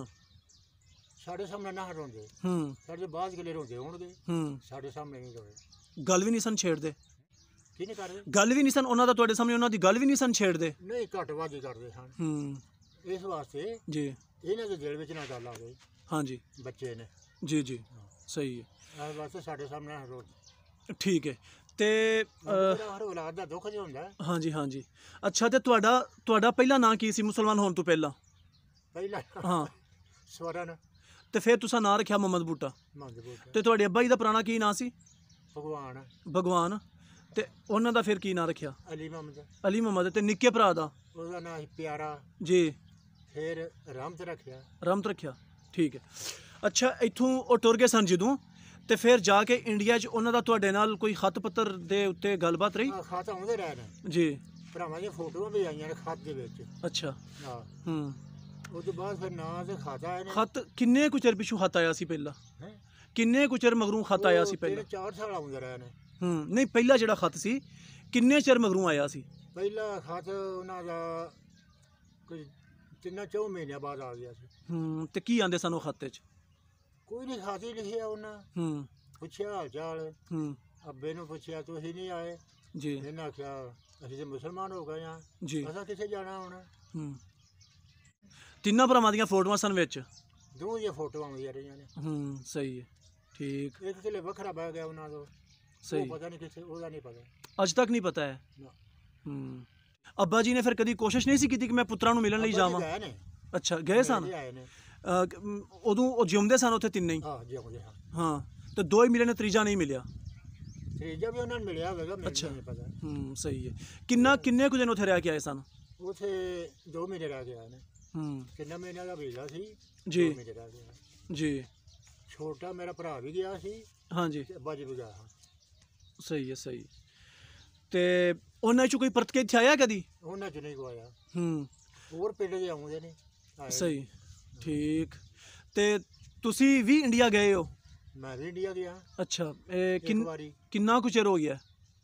ਸਾਡੇ ਸਾਹਮਣੇ ਨਾ ਹਟਾਉਂਦੇ, ਹੂੰ ਸਾਡੇ ਬਾਅਦ ਗਲੇ ਰੋਂਦੇ ਹੋਣਗੇ, ਹੂੰ, ਸਾਡੇ ਸਾਹਮਣੇ ਨਹੀਂ ਰੋਏ। ਗੱਲ ਵੀ ਨਹੀਂ ਸਨ ਛੇੜਦੇ? ਕੀ ਨਹੀਂ ਕਰਦੇ? ਗੱਲ ਵੀ ਨਹੀਂ ਸਨ ਉਹਨਾਂ ਦਾ ਤੁਹਾਡੇ ਸਾਹਮਣੇ, ਉਹਨਾਂ ਦੀ ਗੱਲ ਵੀ ਨਹੀਂ ਸਨ ਛੇੜਦੇ? ਨਹੀਂ, ਘੱਟ ਵੱਧ ਹੀ ਕਰਦੇ ਹਨ। ਹੂੰ, ਇਸ ਵਾਸਤੇ ਜੀ। ਇਹਨਾਂ ਦੇ ਦਿਲ ਵਿੱਚ ਨਾ ਗੱਲ ਆਵੇ, ਹਾਂਜੀ, ਬੱਚੇ ਨੇ। ਜੀ ਜੀ, ਸਹੀ ਹੈ। ਇਸ ਵਾਸਤੇ ਸਾਡੇ ਸਾਹਮਣੇ ਨਾ ਰੋਣ। ਠੀਕ ਹੈ। ਤੇ ਅਹ, ਹਰ ਔਲਾਦ ਦਾ ਦੁੱਖ ਜਿਹਾ ਹੁੰਦਾ ਹੈ। ਹਾਂਜੀ ਹਾਂਜੀ। ਅੱਛਾ, ਤੇ ਤੁਹਾਡਾ ਤੁਹਾਡਾ ਪਹਿਲਾ ਨਾਂ ਕੀ ਸੀ ਮੁਸਲਮਾਨ ਹੋਣ ਤੋਂ ਪਹਿਲਾਂ? ਪਹਿਲਾਂ ਹਾਂ, ਸਵਰਨ ਤੇ ਫਿਰ ਤੁਸੀਂ ਨਾਂ ਰੱਖਿਆ ਮੁਹੰਮਦ ਬੂਟਾ। ਮੰਗਬੂਟ ਤੇ ਤੁਹਾਡੇ ਅੱਬਾ ਜੀ ਦਾ ਪੁਰਾਣਾ ਕੀ ਨਾਂ ਸੀ? ਭਗਵਾਨ ਭਗਵਾਨ। ਤੇ ਉਹਨਾਂ ਦਾ ਫਿਰ ਕੀ ਨਾਂ ਰੱਖਿਆ? ਅਲੀ ਮੁਹੰਮਦ, ਅਲੀ ਮੁਹੰਮਦ। ਤੇ ਨਿੱਕੇ ਭਰਾ ਦਾ? ਉਹਦਾ ਨਾਂ ਸੀ ਪਿਆਰਾ, ਜੀ, ਫਿਰ ਰਹਿਮਤ ਰੱਖਿਆ। ਰਹਿਮਤ ਰੱਖਿਆ। ਠੀਕ ਹੈ। ਅੱਛਾ, ਇੱਥੋਂ ਉਹ ਟੁਰ ਗਏ ਸਨ ਜਦੋਂ, ਤੇ ਫਿਰ ਜਾ ਕੇ ਇੰਡੀਆ 'ਚ ਉਹਨਾਂ ਦਾ ਤੁਹਾਡੇ ਨਾਲ ਕੋਈ ਖਤ ਪੱਤਰ ਦੇ ਉੱਤੇ ਗੱਲਬਾਤ ਰਹੀ? ਆਹ ਖਤ ਆਉਂਦੇ ਰਹੇ ਨੇ, ਜੀ। ਭਰਾਵਾਂ ਦੀਆਂ ਫੋਟੋਆਂ ਵੀ ਆਈਆਂ ਨੇ ਖਤ ਦੇ ਵਿੱਚ। ਅੱਛਾ। ਹਾਂ, ਹੂੰ, ਉਹ ਤੋਂ ਬਾਅਦ ਫਿਰ ਨਾਂ ਤੇ ਖਾਤਾ ਆਏ ਨੇ। ਖਤ ਕਿੰਨੇ ਕੁ ਚਿਰ ਪਿੱਛੋਂ ਖਤ ਆਇਆ ਸੀ ਪਹਿਲਾਂ? ਹੈਂ? ਕਿੰਨੇ ਕੁ ਚਿਰ ਮਗਰੋਂ ਖਤ ਆਇਆ ਸੀ ਉਹ ਪਹਿਲਾਂ? ਤਿੰਨ ਚਾਰ ਸਾਲ ਆਉਂਦੇ ਰਹੇ ਨੇ। ਹੂੰ, ਨਹੀਂ ਪਹਿਲਾ ਜਿਹੜਾ ਖਤ ਸੀ ਕਿੰਨੇ ਚਿਰ ਮਗਰੋਂ ਆਇਆ ਸੀ? ਪਹਿਲਾ ਖਤ ਉਹਨਾਂ ਦਾ ਕੋਈ ਤਿੰਨਾਂ ਚੌ ਮਹੀਨਿਆਂ ਬਾਅਦ ਆ ਗਿਆ ਸੀ। ਹੂੰ, ਤੇ ਕੀ ਆਂਦੇ ਸਨ ਉਹ ਖਾਤੇ 'ਚ? ਕੋਈ ਨਹੀਂ ਖਾਤੇ ਲਿਖਿਆ ਉਹਨਾਂ, ਹੂੰ ਪੁੱਛਿਆ ਹਾਲ ਚਾਲ, ਹੂੰ, ਅੱਬੇ ਨੂੰ ਪੁੱਛਿਆ ਤੁਸੀਂ ਨਹੀਂ ਆਏ? ਜੀ ਇਹਨਾਂ ਆਖਿਆ ਅਸੀਂ ਤੇ ਮੁਸਲਮਾਨ ਹੋ ਗਏ ਹਾਂ, ਜੀ। ਅਸਾਂ ਕਿੱਥੇ ਜਾਣਾ ਹੁਣ। ਹੂੰ, ਤਿੰਨਾਂ ਭਰਾਵਾਂ ਦੀਆਂ ਫੋਟੋਆਂ ਸਨ ਵਿੱਚ? ਦੋ ਦੀਆਂ ਫੋਟੋਆਂ ਆਉਂਦੀਆਂ ਰਹੀਆਂ ਨੇ। ਹੂੰ, ਸਹੀ ਹੈ। ਠੀਕ, ਇੱਕ ਕਿਲੇ ਵੱਖਰਾ ਬਹਿ ਗਿਆ ਉਹਨਾਂ ਤੋਂ, ਉਹ ਸਹੀ। ਪਤਾ ਨਹੀਂ ਕਿੱਥੇ, ਉਹਦਾ ਨਹੀਂ ਪਤਾ। ਅੱਜ ਤੱਕ ਨਹੀਂ ਪਤਾ ਹੈ? ਨਾ। ਹੂੰ, ਅੱਬਾ ਜੀ ਨੇ ਫਿਰ ਕਦੀ ਕੋਸ਼ਿਸ਼ ਨਹੀਂ ਸੀ ਕੀਤੀ ਕਿ ਮੈਂ ਪੁੱਤਰਾਂ ਨੂੰ ਮਿਲਣ ਲਈ ਅੱਬਾ ਜੀ ਜਾਵਾਂ? ਗਏ ਨੇ, ਅੱਛਾ, ਗਏ ਸਨ। ਮਿਲ ਕੇ ਆਏ ਨੇ। ਅਹ, ਕ- ਮ, ਉਦੋਂ ਉਹ ਜਿਉਂਦੇ ਸਨ ਉੱਥੇ ਤਿੰਨੇ ਹੀ? ਹਾਂ ਜਿਉਂਦੇ ਹਾਂ। ਹਾਂ, ਤੇ ਦੋ ਹੀ ਮਿਲੇ ਨੇ, ਤੀਜਾ ਨਹੀਂ ਮਿਲਿਆ? ਤੀਜਾ ਵੀ ਉਹਨਾਂ ਨੂੰ ਮਿਲਿਆ ਹੋਵੇਗਾ, ਮੈਨੂੰ ਅੱਛਾ। ਨਹੀਂ ਪਤਾ। ਹੂੰ, ਸਹੀ ਹੈ। ਕਿੰਨਾ ਕਿੰਨੇ ਕੁ ਦਿਨ ਉੱਥੇ ਰਹਿ ਕੇ ਆਏ ਸਨ? ਉੱਥੇ ਦੋ ਮਹੀਨੇ ਰਹਿ ਕੇ ਆਏ ਨੇ। ਹੂੰ, ਕਿੰਨਾ ਮਹੀਨਿਆਂ ਦਾ ਵੀਜ਼ਾ ਸੀ? ਜੀ ਦੋ ਮਹੀਨੇ ਰਹਿ ਕੇ ਆਏ। ਜੀ, ਛੋਟਾ ਮੇਰਾ ਭਰਾ ਵੀ ਗਿਆ ਸੀ ਹਾਂਜੀ, ਤੇ ਅੱਬਾ ਜੀ ਵੀ ਗਿਆ ਹਾਂ। ਸਹੀ ਹੈ ਸਹੀ ਹੈ। ਤੇ ਉਹਨਾਂ 'ਚੋਂ ਕੋਈ ਪਰਤ ਕੇ ਇੱਥੇ ਆਇਆ ਕਦੀ? ਉਹਨਾਂ ਚ ਨਹੀਂ ਗਵਾਇਆ, ਹੂੰ, ਹੋਰ ਪਿੰਡ ਦੇ ਆਉਂਦੇ ਨੇ ਆਏ। ਸਹੀ, ਠੀਕ। ਤੇ ਤੁਸੀਂ ਵੀ ਇੰਡੀਆ ਗਏ ਹੋ? ਮੈਂ ਵੀ ਇੰਡੀਆ ਗਿਆ ਅੱਛਾ, ਇਹ ਇੱਕ ਕਿੰਨ ਵਾਰੀ ਕਿੰਨਾ ਕੁ ਚਿਰ ਹੋ ਗਿਆ?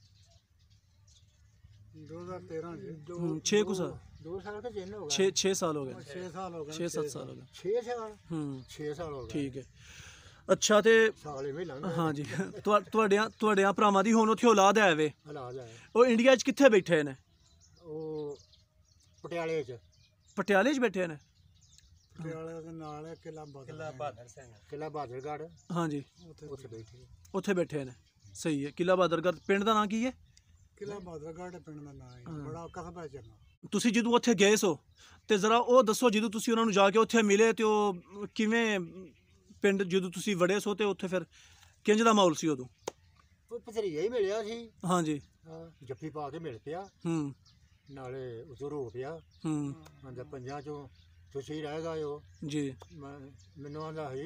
ਦੋ ਹਜ਼ਾਰ ਤੇਰਾਂ ਹੂੰ, ਛੇ ਕੁ ਸਾਲ? ਦੋ ਸਾਲ ਕੇ ਤਿੰਨ ਹੋ ਛੇ ਛੇ ਸਾਲ ਹੋ ਗਏ? ਛੇ ਸਾਲ ਹੋ ਗਏ, ਛੇ ਸੱਤ ਸਾਲ ਹੋ ਗਏ। ਛੇ ਸਾਲ ਹੂੰ, ਛੇ ਸਾਲ ਹੋ ਗਏ। ਠੀਕ ਹੈ। ਅੱਛਾ, ਤੇ ਸਾਲ ਹੀ ਲੰਘ ਗਏ। ਹਾਂਜੀ, ਤੁਹਾ- ਤੁਹਾਡਿਆਂ ਤੁਹਾਡਿਆਂ ਭਰਾਵਾਂ ਦੀ ਹੁਣ ਉੱਥੇ ਔਲਾਦ ਹੈ ਵੇ? ਹਾਲਾਤ ਹੈ ਉਹ ਇੰਡੀਆ 'ਚ ਕਿੱਥੇ ਬੈਠੇ ਨੇ? ਉਹ ਪਟਿਆਲੇ ਚ। ਪਟਿਆਲੇ 'ਚ ਬੈਠੇ ਨੇ? ਪਟਿਆਲੇ ਦੇ ਨਾਲ ਹੈ ਕਿਲਾ ਬਹਾਦਰ ਕਿਲਾ ਬਹਾਦਰ ਸਿੰਘ ਕਿਲਾ ਬਹਾਦਰਗੜ੍ਹ, ਹਾਂਜੀ, ਉੱਥੇ ਬੈਠੇ। ਉੱਥੇ ਬੈਠੇ ਨੇ। ਸਹੀ ਹੈ। ਕਿਲਾ ਬਹਾਦਰਗੜ੍ਹ ਪਿੰਡ ਦਾ ਨਾਂ ਕੀ ਹੈ? ਕਿਲਾ ਬਹਾਦਰਗੜ੍ਹ ਪਿੰਡ ਦਾ ਨਾਮ ਹੈ, ਬੜਾ ਕਸਬਾ ਚੰਗਾ। ਤੁਸੀਂ ਜਦੋਂ ਉੱਥੇ ਗਏ ਸੋ ਤੇ ਜ਼ਰਾ ਉਹ ਦੱਸੋ, ਜਦੋਂ ਤੁਸੀਂ ਉਹਨਾਂ ਨੂੰ ਜਾ ਕੇ ਉੱਥੇ ਮਿਲੇ ਤੇ ਉਹ ਕਿਵੇਂ ਪਿੰਡ, ਜਦੋਂ ਤੁਸੀਂ ਵੜੇ ਸੋ ਤੇ ਉੱਥੇ ਫਿਰ ਕਿੰਜ ਦਾ ਮਾਹੌਲ ਸੀ ਉਦੋਂ? ਉਹ ਭਤਰੀਆ ਹੀ ਮਿਲਿਆ ਸੀ। ਹਾਂਜੀ। ਹਾਂ, ਜੱਫੀ ਪਾ ਕੇ ਮਿਲ ਪਿਆ, ਹੂੰ ਨਾਲੇ ਉਦੋਂ ਰੋ ਪਿਆ। ਹੂੰ, ਆਂਦਾ ਪੰਜਾਂ ਚੋਂ ਤੁਸੀਂ ਰਹਿ ਗਏ ਹੋ। ਜੀ ਮੈਂ ਮੈਨੂੰ ਆਂਦਾ ਸੀ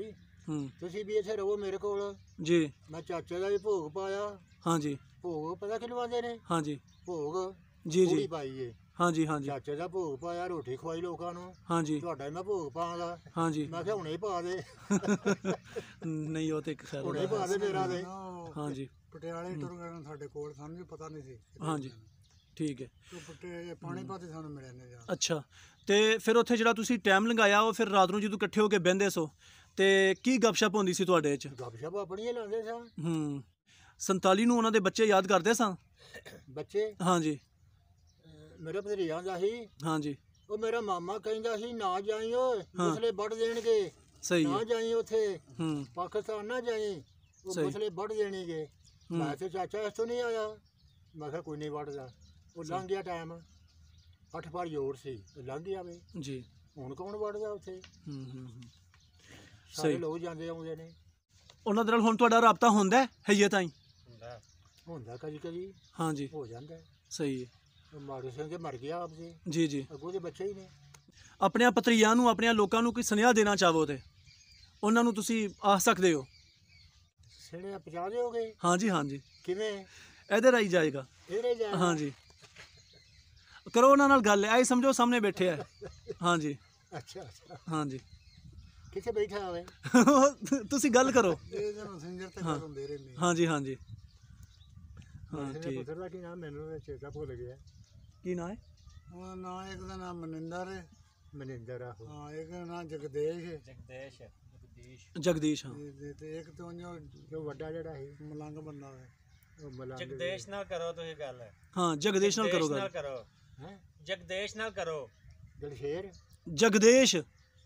ਹੂੰ ਤੁਸੀਂ ਵੀ ਇੱਥੇ ਰਹੋ ਮੇਰੇ ਕੋਲ। ਜੀ ਮੈਂ ਚਾਚੇ ਦਾ ਵੀ ਭੋਗ ਪਾਇਆ। ਹਾਂਜੀ ਭੋਗ ਪਤਾ ਕਿਹਨੂੰ ਆਉਂਦੇ ਨੇ? ਹਾਂਜੀ ਭੋਗ ਜੀ ਪੂੜੀ ਜੀ ਪਾਈ ਏ। ਹਾਂਜੀ ਹਾਂਜੀ ਚਾਚੇ ਦਾ ਭੋਗ ਪਾਇਆ, ਰੋਟੀ ਖਵਾਈ ਲੋਕਾਂ ਨੂੰ। ਹਾਂਜੀ ਤੁਹਾਡਾ ਹੀ ਮੈਂ ਭੋਗ ਪਾਉਂਦਾ। ਹਾਂਜੀ ਮੈਂ ਕਿਹਾ ਹੁਣੇ ਹੀ ਪਾ ਦੇ, ਨਹੀਂ ਉਹ ਤੇ ਇੱਕ ਖੈਰ ਹੁਣੇ ਹੀ ਪਾ ਦੇ ਮੇਰਾ ਦੇ। ਹਾਂਜੀ ਪਟਿਆਲੇ ਟੁਰ ਗਏ ਸਾਡੇ ਕੋਲ, ਸਾਨੂੰ ਵੀ ਪਤਾ ਨਹੀਂ ਸੀ। ਹਾਂਜੀ ਠੀਕ ਹੈ। ਤੇ ਪਟੇ ਪਾਣੀ ਪਾਤੇ ਸਾਨੂੰ ਮਿਲੇ ਨੇ ਯਾਰ। ਅੱਛਾ ਤੇ ਫਿਰ ਉੱਥੇ ਜਿਹੜਾ ਤੁਸੀਂ ਟਾਈਮ ਲੰਘਾਇਆ ਉਹ ਫਿਰ ਰਾਤ ਨੂੰ ਜਦੋਂ ਇਕੱਠੇ ਹੋ ਕੇ ਬਹਿੰਦੇ ਸੋ ਤੇ ਕੀ ਗੱਪਸ਼ਪ ਹੁੰਦੀ ਸੀ ਤੁਹਾਡੇ 'ਚ? ਗੱਪਸ਼ਪ ਆਪਣੀ ਹੀ ਲਾਉਂਦੇ ਸਾਂ। ਹੂੰ ਸੰਤਾਲੀ ਨੂੰ ਉਹਨਾਂ ਦੇ ਬੱਚੇ ਯਾਦ ਕਰਦੇ ਸਾਂ? ਬੱਚੇ ਹਾਂਜੀ ਮੇਰਾ ਭਤਰੀਆ ਦਾ ਸੀ। ਹਾਂਜੀ ਉਹ ਮੇਰਾ ਮਾਮਾ ਕਹਿੰਦਾ ਸੀ ਨਾ ਜਾਈ ਓਏ, ਹਾਂ। ਮੁਸਲੇ ਵੱਢ ਦੇਣਗੇ, ਸਹੀ ਨਾ ਹੈ। ਜਾਈ ਉੱਥੇ ਹੂੰ ਪਾਕਿਸਤਾਨ ਨਾ ਜਾਈ, ਉਹ ਸਹੀ। ਮੁਸਲੇ ਵੱਢ ਦੇਣਗੇ। ਹੂੰ। ਮੈਂ ਤੇ ਚਾਚਾ ਇਸ ਤੋਂ ਨਹੀਂ ਆਇਆ। ਮੈਂ ਕਿਹਾ ਕੋਈ ਨਹੀਂ ਵੱਢਦਾ। ਉਹ ਲੰਘ ਗਿਆ ਟਾਈਮ, ਅੱਠ ਵਾਰ ਜੋੜ ਸੀ, ਲੰਘ ਗਿਆ ਵੇ। ਜੀ ਹੁਣ ਕੌਣ ਵੱਢਦਾ ਉੱਥੇ? ਹੂੰ ਹੂੰ ਹੂੰ ਸਾਰੇ ਸਹੀ। ਲੋਕ ਜਾਂਦੇ ਆਉਂਦੇ ਨੇ। ਉਹਨਾਂ ਦੇ ਨਾਲ ਹੁਣ ਤੁਹਾਡਾ ਰਾਬਤਾ ਹੁੰਦਾ ਹੈ ਹਜੇ ਤਾਈਂ? ਹੁੰਦਾ ਹੁੰਦਾ ਕਦੀ ਕਦੀ ਹਾਂਜੀ ਹੋ ਜਾਂਦਾ। ਸਹੀ ਹੈ। ਉਹ ਮਾਰੂ ਸਿੰਘ ਤੇ ਮਰ ਗਿਆ ਆਪਸੇ, ਜੀ ਜੀ ਅੱਗੋਂ ਦੇ ਬੱਚੇ ਹੀ ਨੇ। ਆਪਣਿਆਂ ਪਤਰੀਆਂ ਨੂੰ ਆਪਣਿਆਂ ਲੋਕਾਂ ਨੂੰ ਕੋਈ ਸੁਨੇਹਾ ਦੇਣਾ ਚਾਹੋ ਤੇ ਉਹਨਾਂ ਨੂੰ ਤੁਸੀਂ ਆਖ ਸਕਦੇ ਹੋ? ਸਿਣੇ ਪਹੁੰਚਾ ਦਿਓਗੇ? ਹਾਂਜੀ ਹਾਂਜੀ ਕਿਵੇਂ? ਇਹਦੇ ਰਾਹੀਂ ਜਾਏਗਾ। ਇਹਦੇ ਜਾ। ਹਾਂਜੀ ਕਰੋ ਉਹਨਾਂ ਨਾਲ ਗੱਲ, ਐ ਸਮਝੋ ਸਾਹਮਣੇ ਬੈਠੇ ਆ। ਹਾਂਜੀ ਅੱਛਾ ਅੱਛਾ, ਹਾਂਜੀ ਕਿੱਥੇ ਬੈਠਾ ਹੋਵੇ? ਤੁਸੀਂ ਗੱਲ ਕਰੋ। ਇਹ ਜਨ ਸਿੰਗਰ ਤੇ ਗੱਲ ਹੁੰਦੇ ਰਹਿੰਦੇ। ਹਾਂਜੀ ਹਾਂਜੀ ਹਾਂ ਠੀਕ। ਪੁੱਤਰ ਦਾ ਕੀ ਨਾਮ ਮੈਨੂੰ ਚੇਤਾ ਭੁੱਲ ਗਿਆ। ਕੀ ਨਾਂ ਹੈ? ਉਹਦਾ ਨਾਂ, ਇੱਕ ਦਾ ਨਾਮ ਮਨਿੰਦਰ ਹੈ। ਮਨਿੰਦਰ ਆਹੋ। ਹਾਂ, ਇੱਕ ਦਾ ਨਾਮ ਜਗਦੇਸ਼ ਹੈ। ਜਗਦੇਸ਼ ਜਗਦੀਸ਼ ਜਗਦੀਸ਼ ਹਾਂ। ਤੇ ਤੇ ਇੱਕ ਤੋਂ ਜੋ ਜੋ ਵੱਡਾ ਜਿਹੜਾ ਸੀ ਮਲੰਗ ਬੰਦਾ ਹੈ, ਉਹ ਮਲੰਗ। ਜਗਦੇਸ਼ ਨਾਲ ਕਰੋ ਤੁਸੀਂ ਗੱਲ। ਹਾਂ ਜਗਦੀਸ਼ ਨਾਲ ਕਰੋ ਨਾਲ ਗੱਲ। ਕਰੋ ਹੈ ਜਗਦੇਸ਼ ਨਾਲ ਕਰੋ। ਦਲਸ਼ੇਰ ਜਗਦੇਸ਼।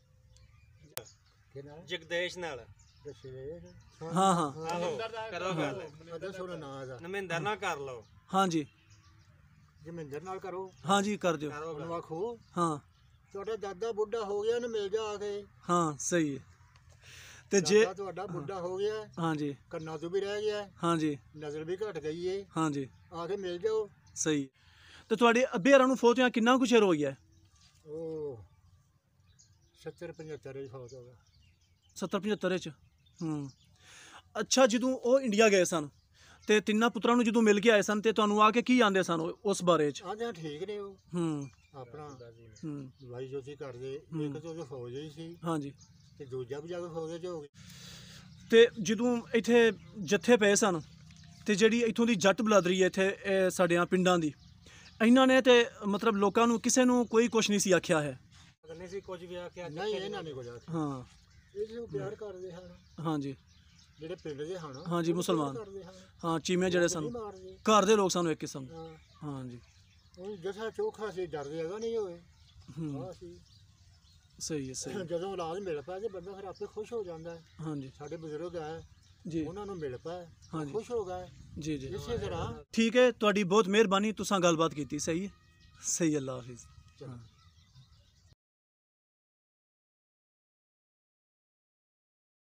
ਕਿ ਨਾਮ? ਜਗਦੇਸ਼ ਨਾਲ। ਦਲਸ਼ੇਰ। ਹਾਂ ਹਾਂ ਆਹੋ ਕਰੋ ਗੱਲ। ਉਹਦਾ ਸੋਹਣਾ ਨਾਂ ਦਾ। ਨਮਿੰਦਰ ਨਾਲ ਕਰ ਲਓ। ਹਾਂਜੀ ਜਮਿੰਦਰ ਨਾਲ ਕਰੋ। ਹਾਂਜੀ ਕਰ ਦਿਓ। ਕਰੋ ਉਹਨੂੰ ਗੱਲ। ਆਖੋ ਹਾਂ ਤੁਹਾਡਾ ਦਾਦਾ ਬੁੱਢਾ ਹੋ ਗਿਆ, ਇਹਨੂੰ ਮਿਲ ਜਾ ਆ ਕੇ। ਹਾਂ ਸਹੀ ਹੈ। ਤੇ ਜੇ ਦਾਦਾ ਤੁਹਾਡਾ ਬੁੱਢਾ ਹੋ ਗਿਆ, ਹਾਂਜੀ ਕੰਨਾਂ ਤੋਂ ਵੀ ਰਹਿ ਗਿਆ, ਹਾਂਜੀ ਨਜ਼ਰ ਵੀ ਘਟ ਗਈ ਏ, ਹਾਂਜੀ ਆ ਕੇ ਮਿਲ ਜਾਓ। ਸਹੀ। ਤੇ ਤੁਹਾਡੇ ਅੱਬੇਰਾਂ ਨੂੰ ਫੌਤਿਆਂ ਕਿੰਨਾ ਕੁ ਚਿਰ ਹੋ ਗਿਆ? ਉਹ ਸੱਤਰ ਪਝੱਤਰ ਹੀ ਫੌਤ ਹੋ ਗਿਆ। ਸੱਤਰ ਪਝੱਤਰ ਚ। ਹੂੰ ਅੱਛਾ ਜਦੋਂ ਉਹ ਇੰਡੀਆ ਗਏ ਸਨ ਤੇ ਤਿੰਨਾਂ ਪੁੱਤਰਾਂ ਨੂੰ ਜਦੋਂ ਮਿਲ ਕੇ ਆਏ ਸਨ ਤੇ ਤੁਹਾਨੂੰ ਆ ਕੇ ਕੀ ਆਂਦੇ ਸਨ ਉਹ- ਉਸ ਬਾਰੇ ਚ? ਆਂਦੇ ਠੀਕ ਨੇ ਉਹ ਹੂੰ ਆਪਣਾ ਹੂੰ ਭਾਈ ਜੋਤੀ ਕਰਦੇ। ਹੂੰ। ਇੱਕ ਤੋਂ ਫੌਜ ਹੀ ਸੀ ਹਾਂਜੀ ਤੇ ਦੂਜਾ ਵੀ ਜਾ ਕੇ ਫੌਜ ਚ ਹੋ ਗਿਆ। ਤੇ ਜਦੋਂ ਇੱਥੇ ਜੱਥੇ ਪਏ ਸਨ ਤੇ ਜਿਹੜੀ ਇੱਥੋਂ ਦੀ ਜੱਟ ਬਲਾਦਰੀ ਹੈ ਇੱਥੇ ਇਹ ਸਾਡਿਆਂ ਪਿੰਡਾਂ ਦੀ, ਇਹਨਾਂ ਨੇ ਤੇ ਮਤਲਬ ਲੋਕਾਂ ਨੂੰ ਕਿਸੇ ਨੂੰ ਕੋਈ ਕੁਛ ਨਹੀਂ ਸੀ ਆਖਿਆ ਹੈ। ਨਹੀਂ ਸੀ ਕੁਝ ਵੀ ਆਖਿਆ। ਨਹੀਂ ਇਹਨਾਂ ਨੇ ਕੁਝ ਆਖਿਆ। ਹਾਂ ਇਹ ਨੂੰ ਪਿਆਰ ਕਰਦੇ ਹਨ ਹਾਂਜੀ ਜਿਹੜੇ ਪਿੰਡ ਦੇ ਹਨ। ਹਾਂਜੀ, ਉਹ ਮੁਸਲਮਾਨ। ਪਿਆਰ ਕਰਦੇ ਹਨ, ਹਾਂ ਚੀਮੇ ਜਿਹੜੇ ਨਹੀਂ ਸਨ ਮਾਰਦੇ। ਘਰ ਦੇ ਲੋਕ ਸਾਨੂੰ ਇੱਕ ਕਿਸਮ। ਹਾਂ, ਹਾਂਜੀ ਉਹ ਜਥਾ ਚੋਖਾ ਸੀ, ਡਰਦੇ ਹੈਗਾ ਨਹੀਂ ਹੋਏ। ਹੂੰ ਆਹ ਸੀ। ਸਹੀ ਹੈ ਸਹੀ। ਜਦੋਂ ਔਲਾਦ ਮਿਲ ਪਏ ਤੇ ਬੰਦਾ ਫਿਰ ਆਪੇ ਖੁਸ਼ ਹੋ ਜਾਂਦਾ ਹੈ। ਹਾਂਜੀ ਸਾਡੇ ਬਜ਼ੁਰਗ ਹੈ, ਜੀ ਉਹਨਾਂ ਨੂੰ ਮਿਲ ਪਏ, ਹਾਂਜੀ। ਖੁਸ਼ ਹੋ ਗਏ। ਜੀ ਜੀ ਇਸੇ ਤਰ੍ਹਾਂ ਠੀਕ ਹੈ, ਤੁਹਾਡੀ ਬਹੁਤ ਮਿਹਰਬਾਨੀ, ਤੁਸੀਂ ਗੱਲਬਾਤ ਕੀਤੀ। ਸਹੀ ਹੈ ਸਹੀ। ਅੱਲਾ ਹਾਫਿਜ਼। ਚਲੋ।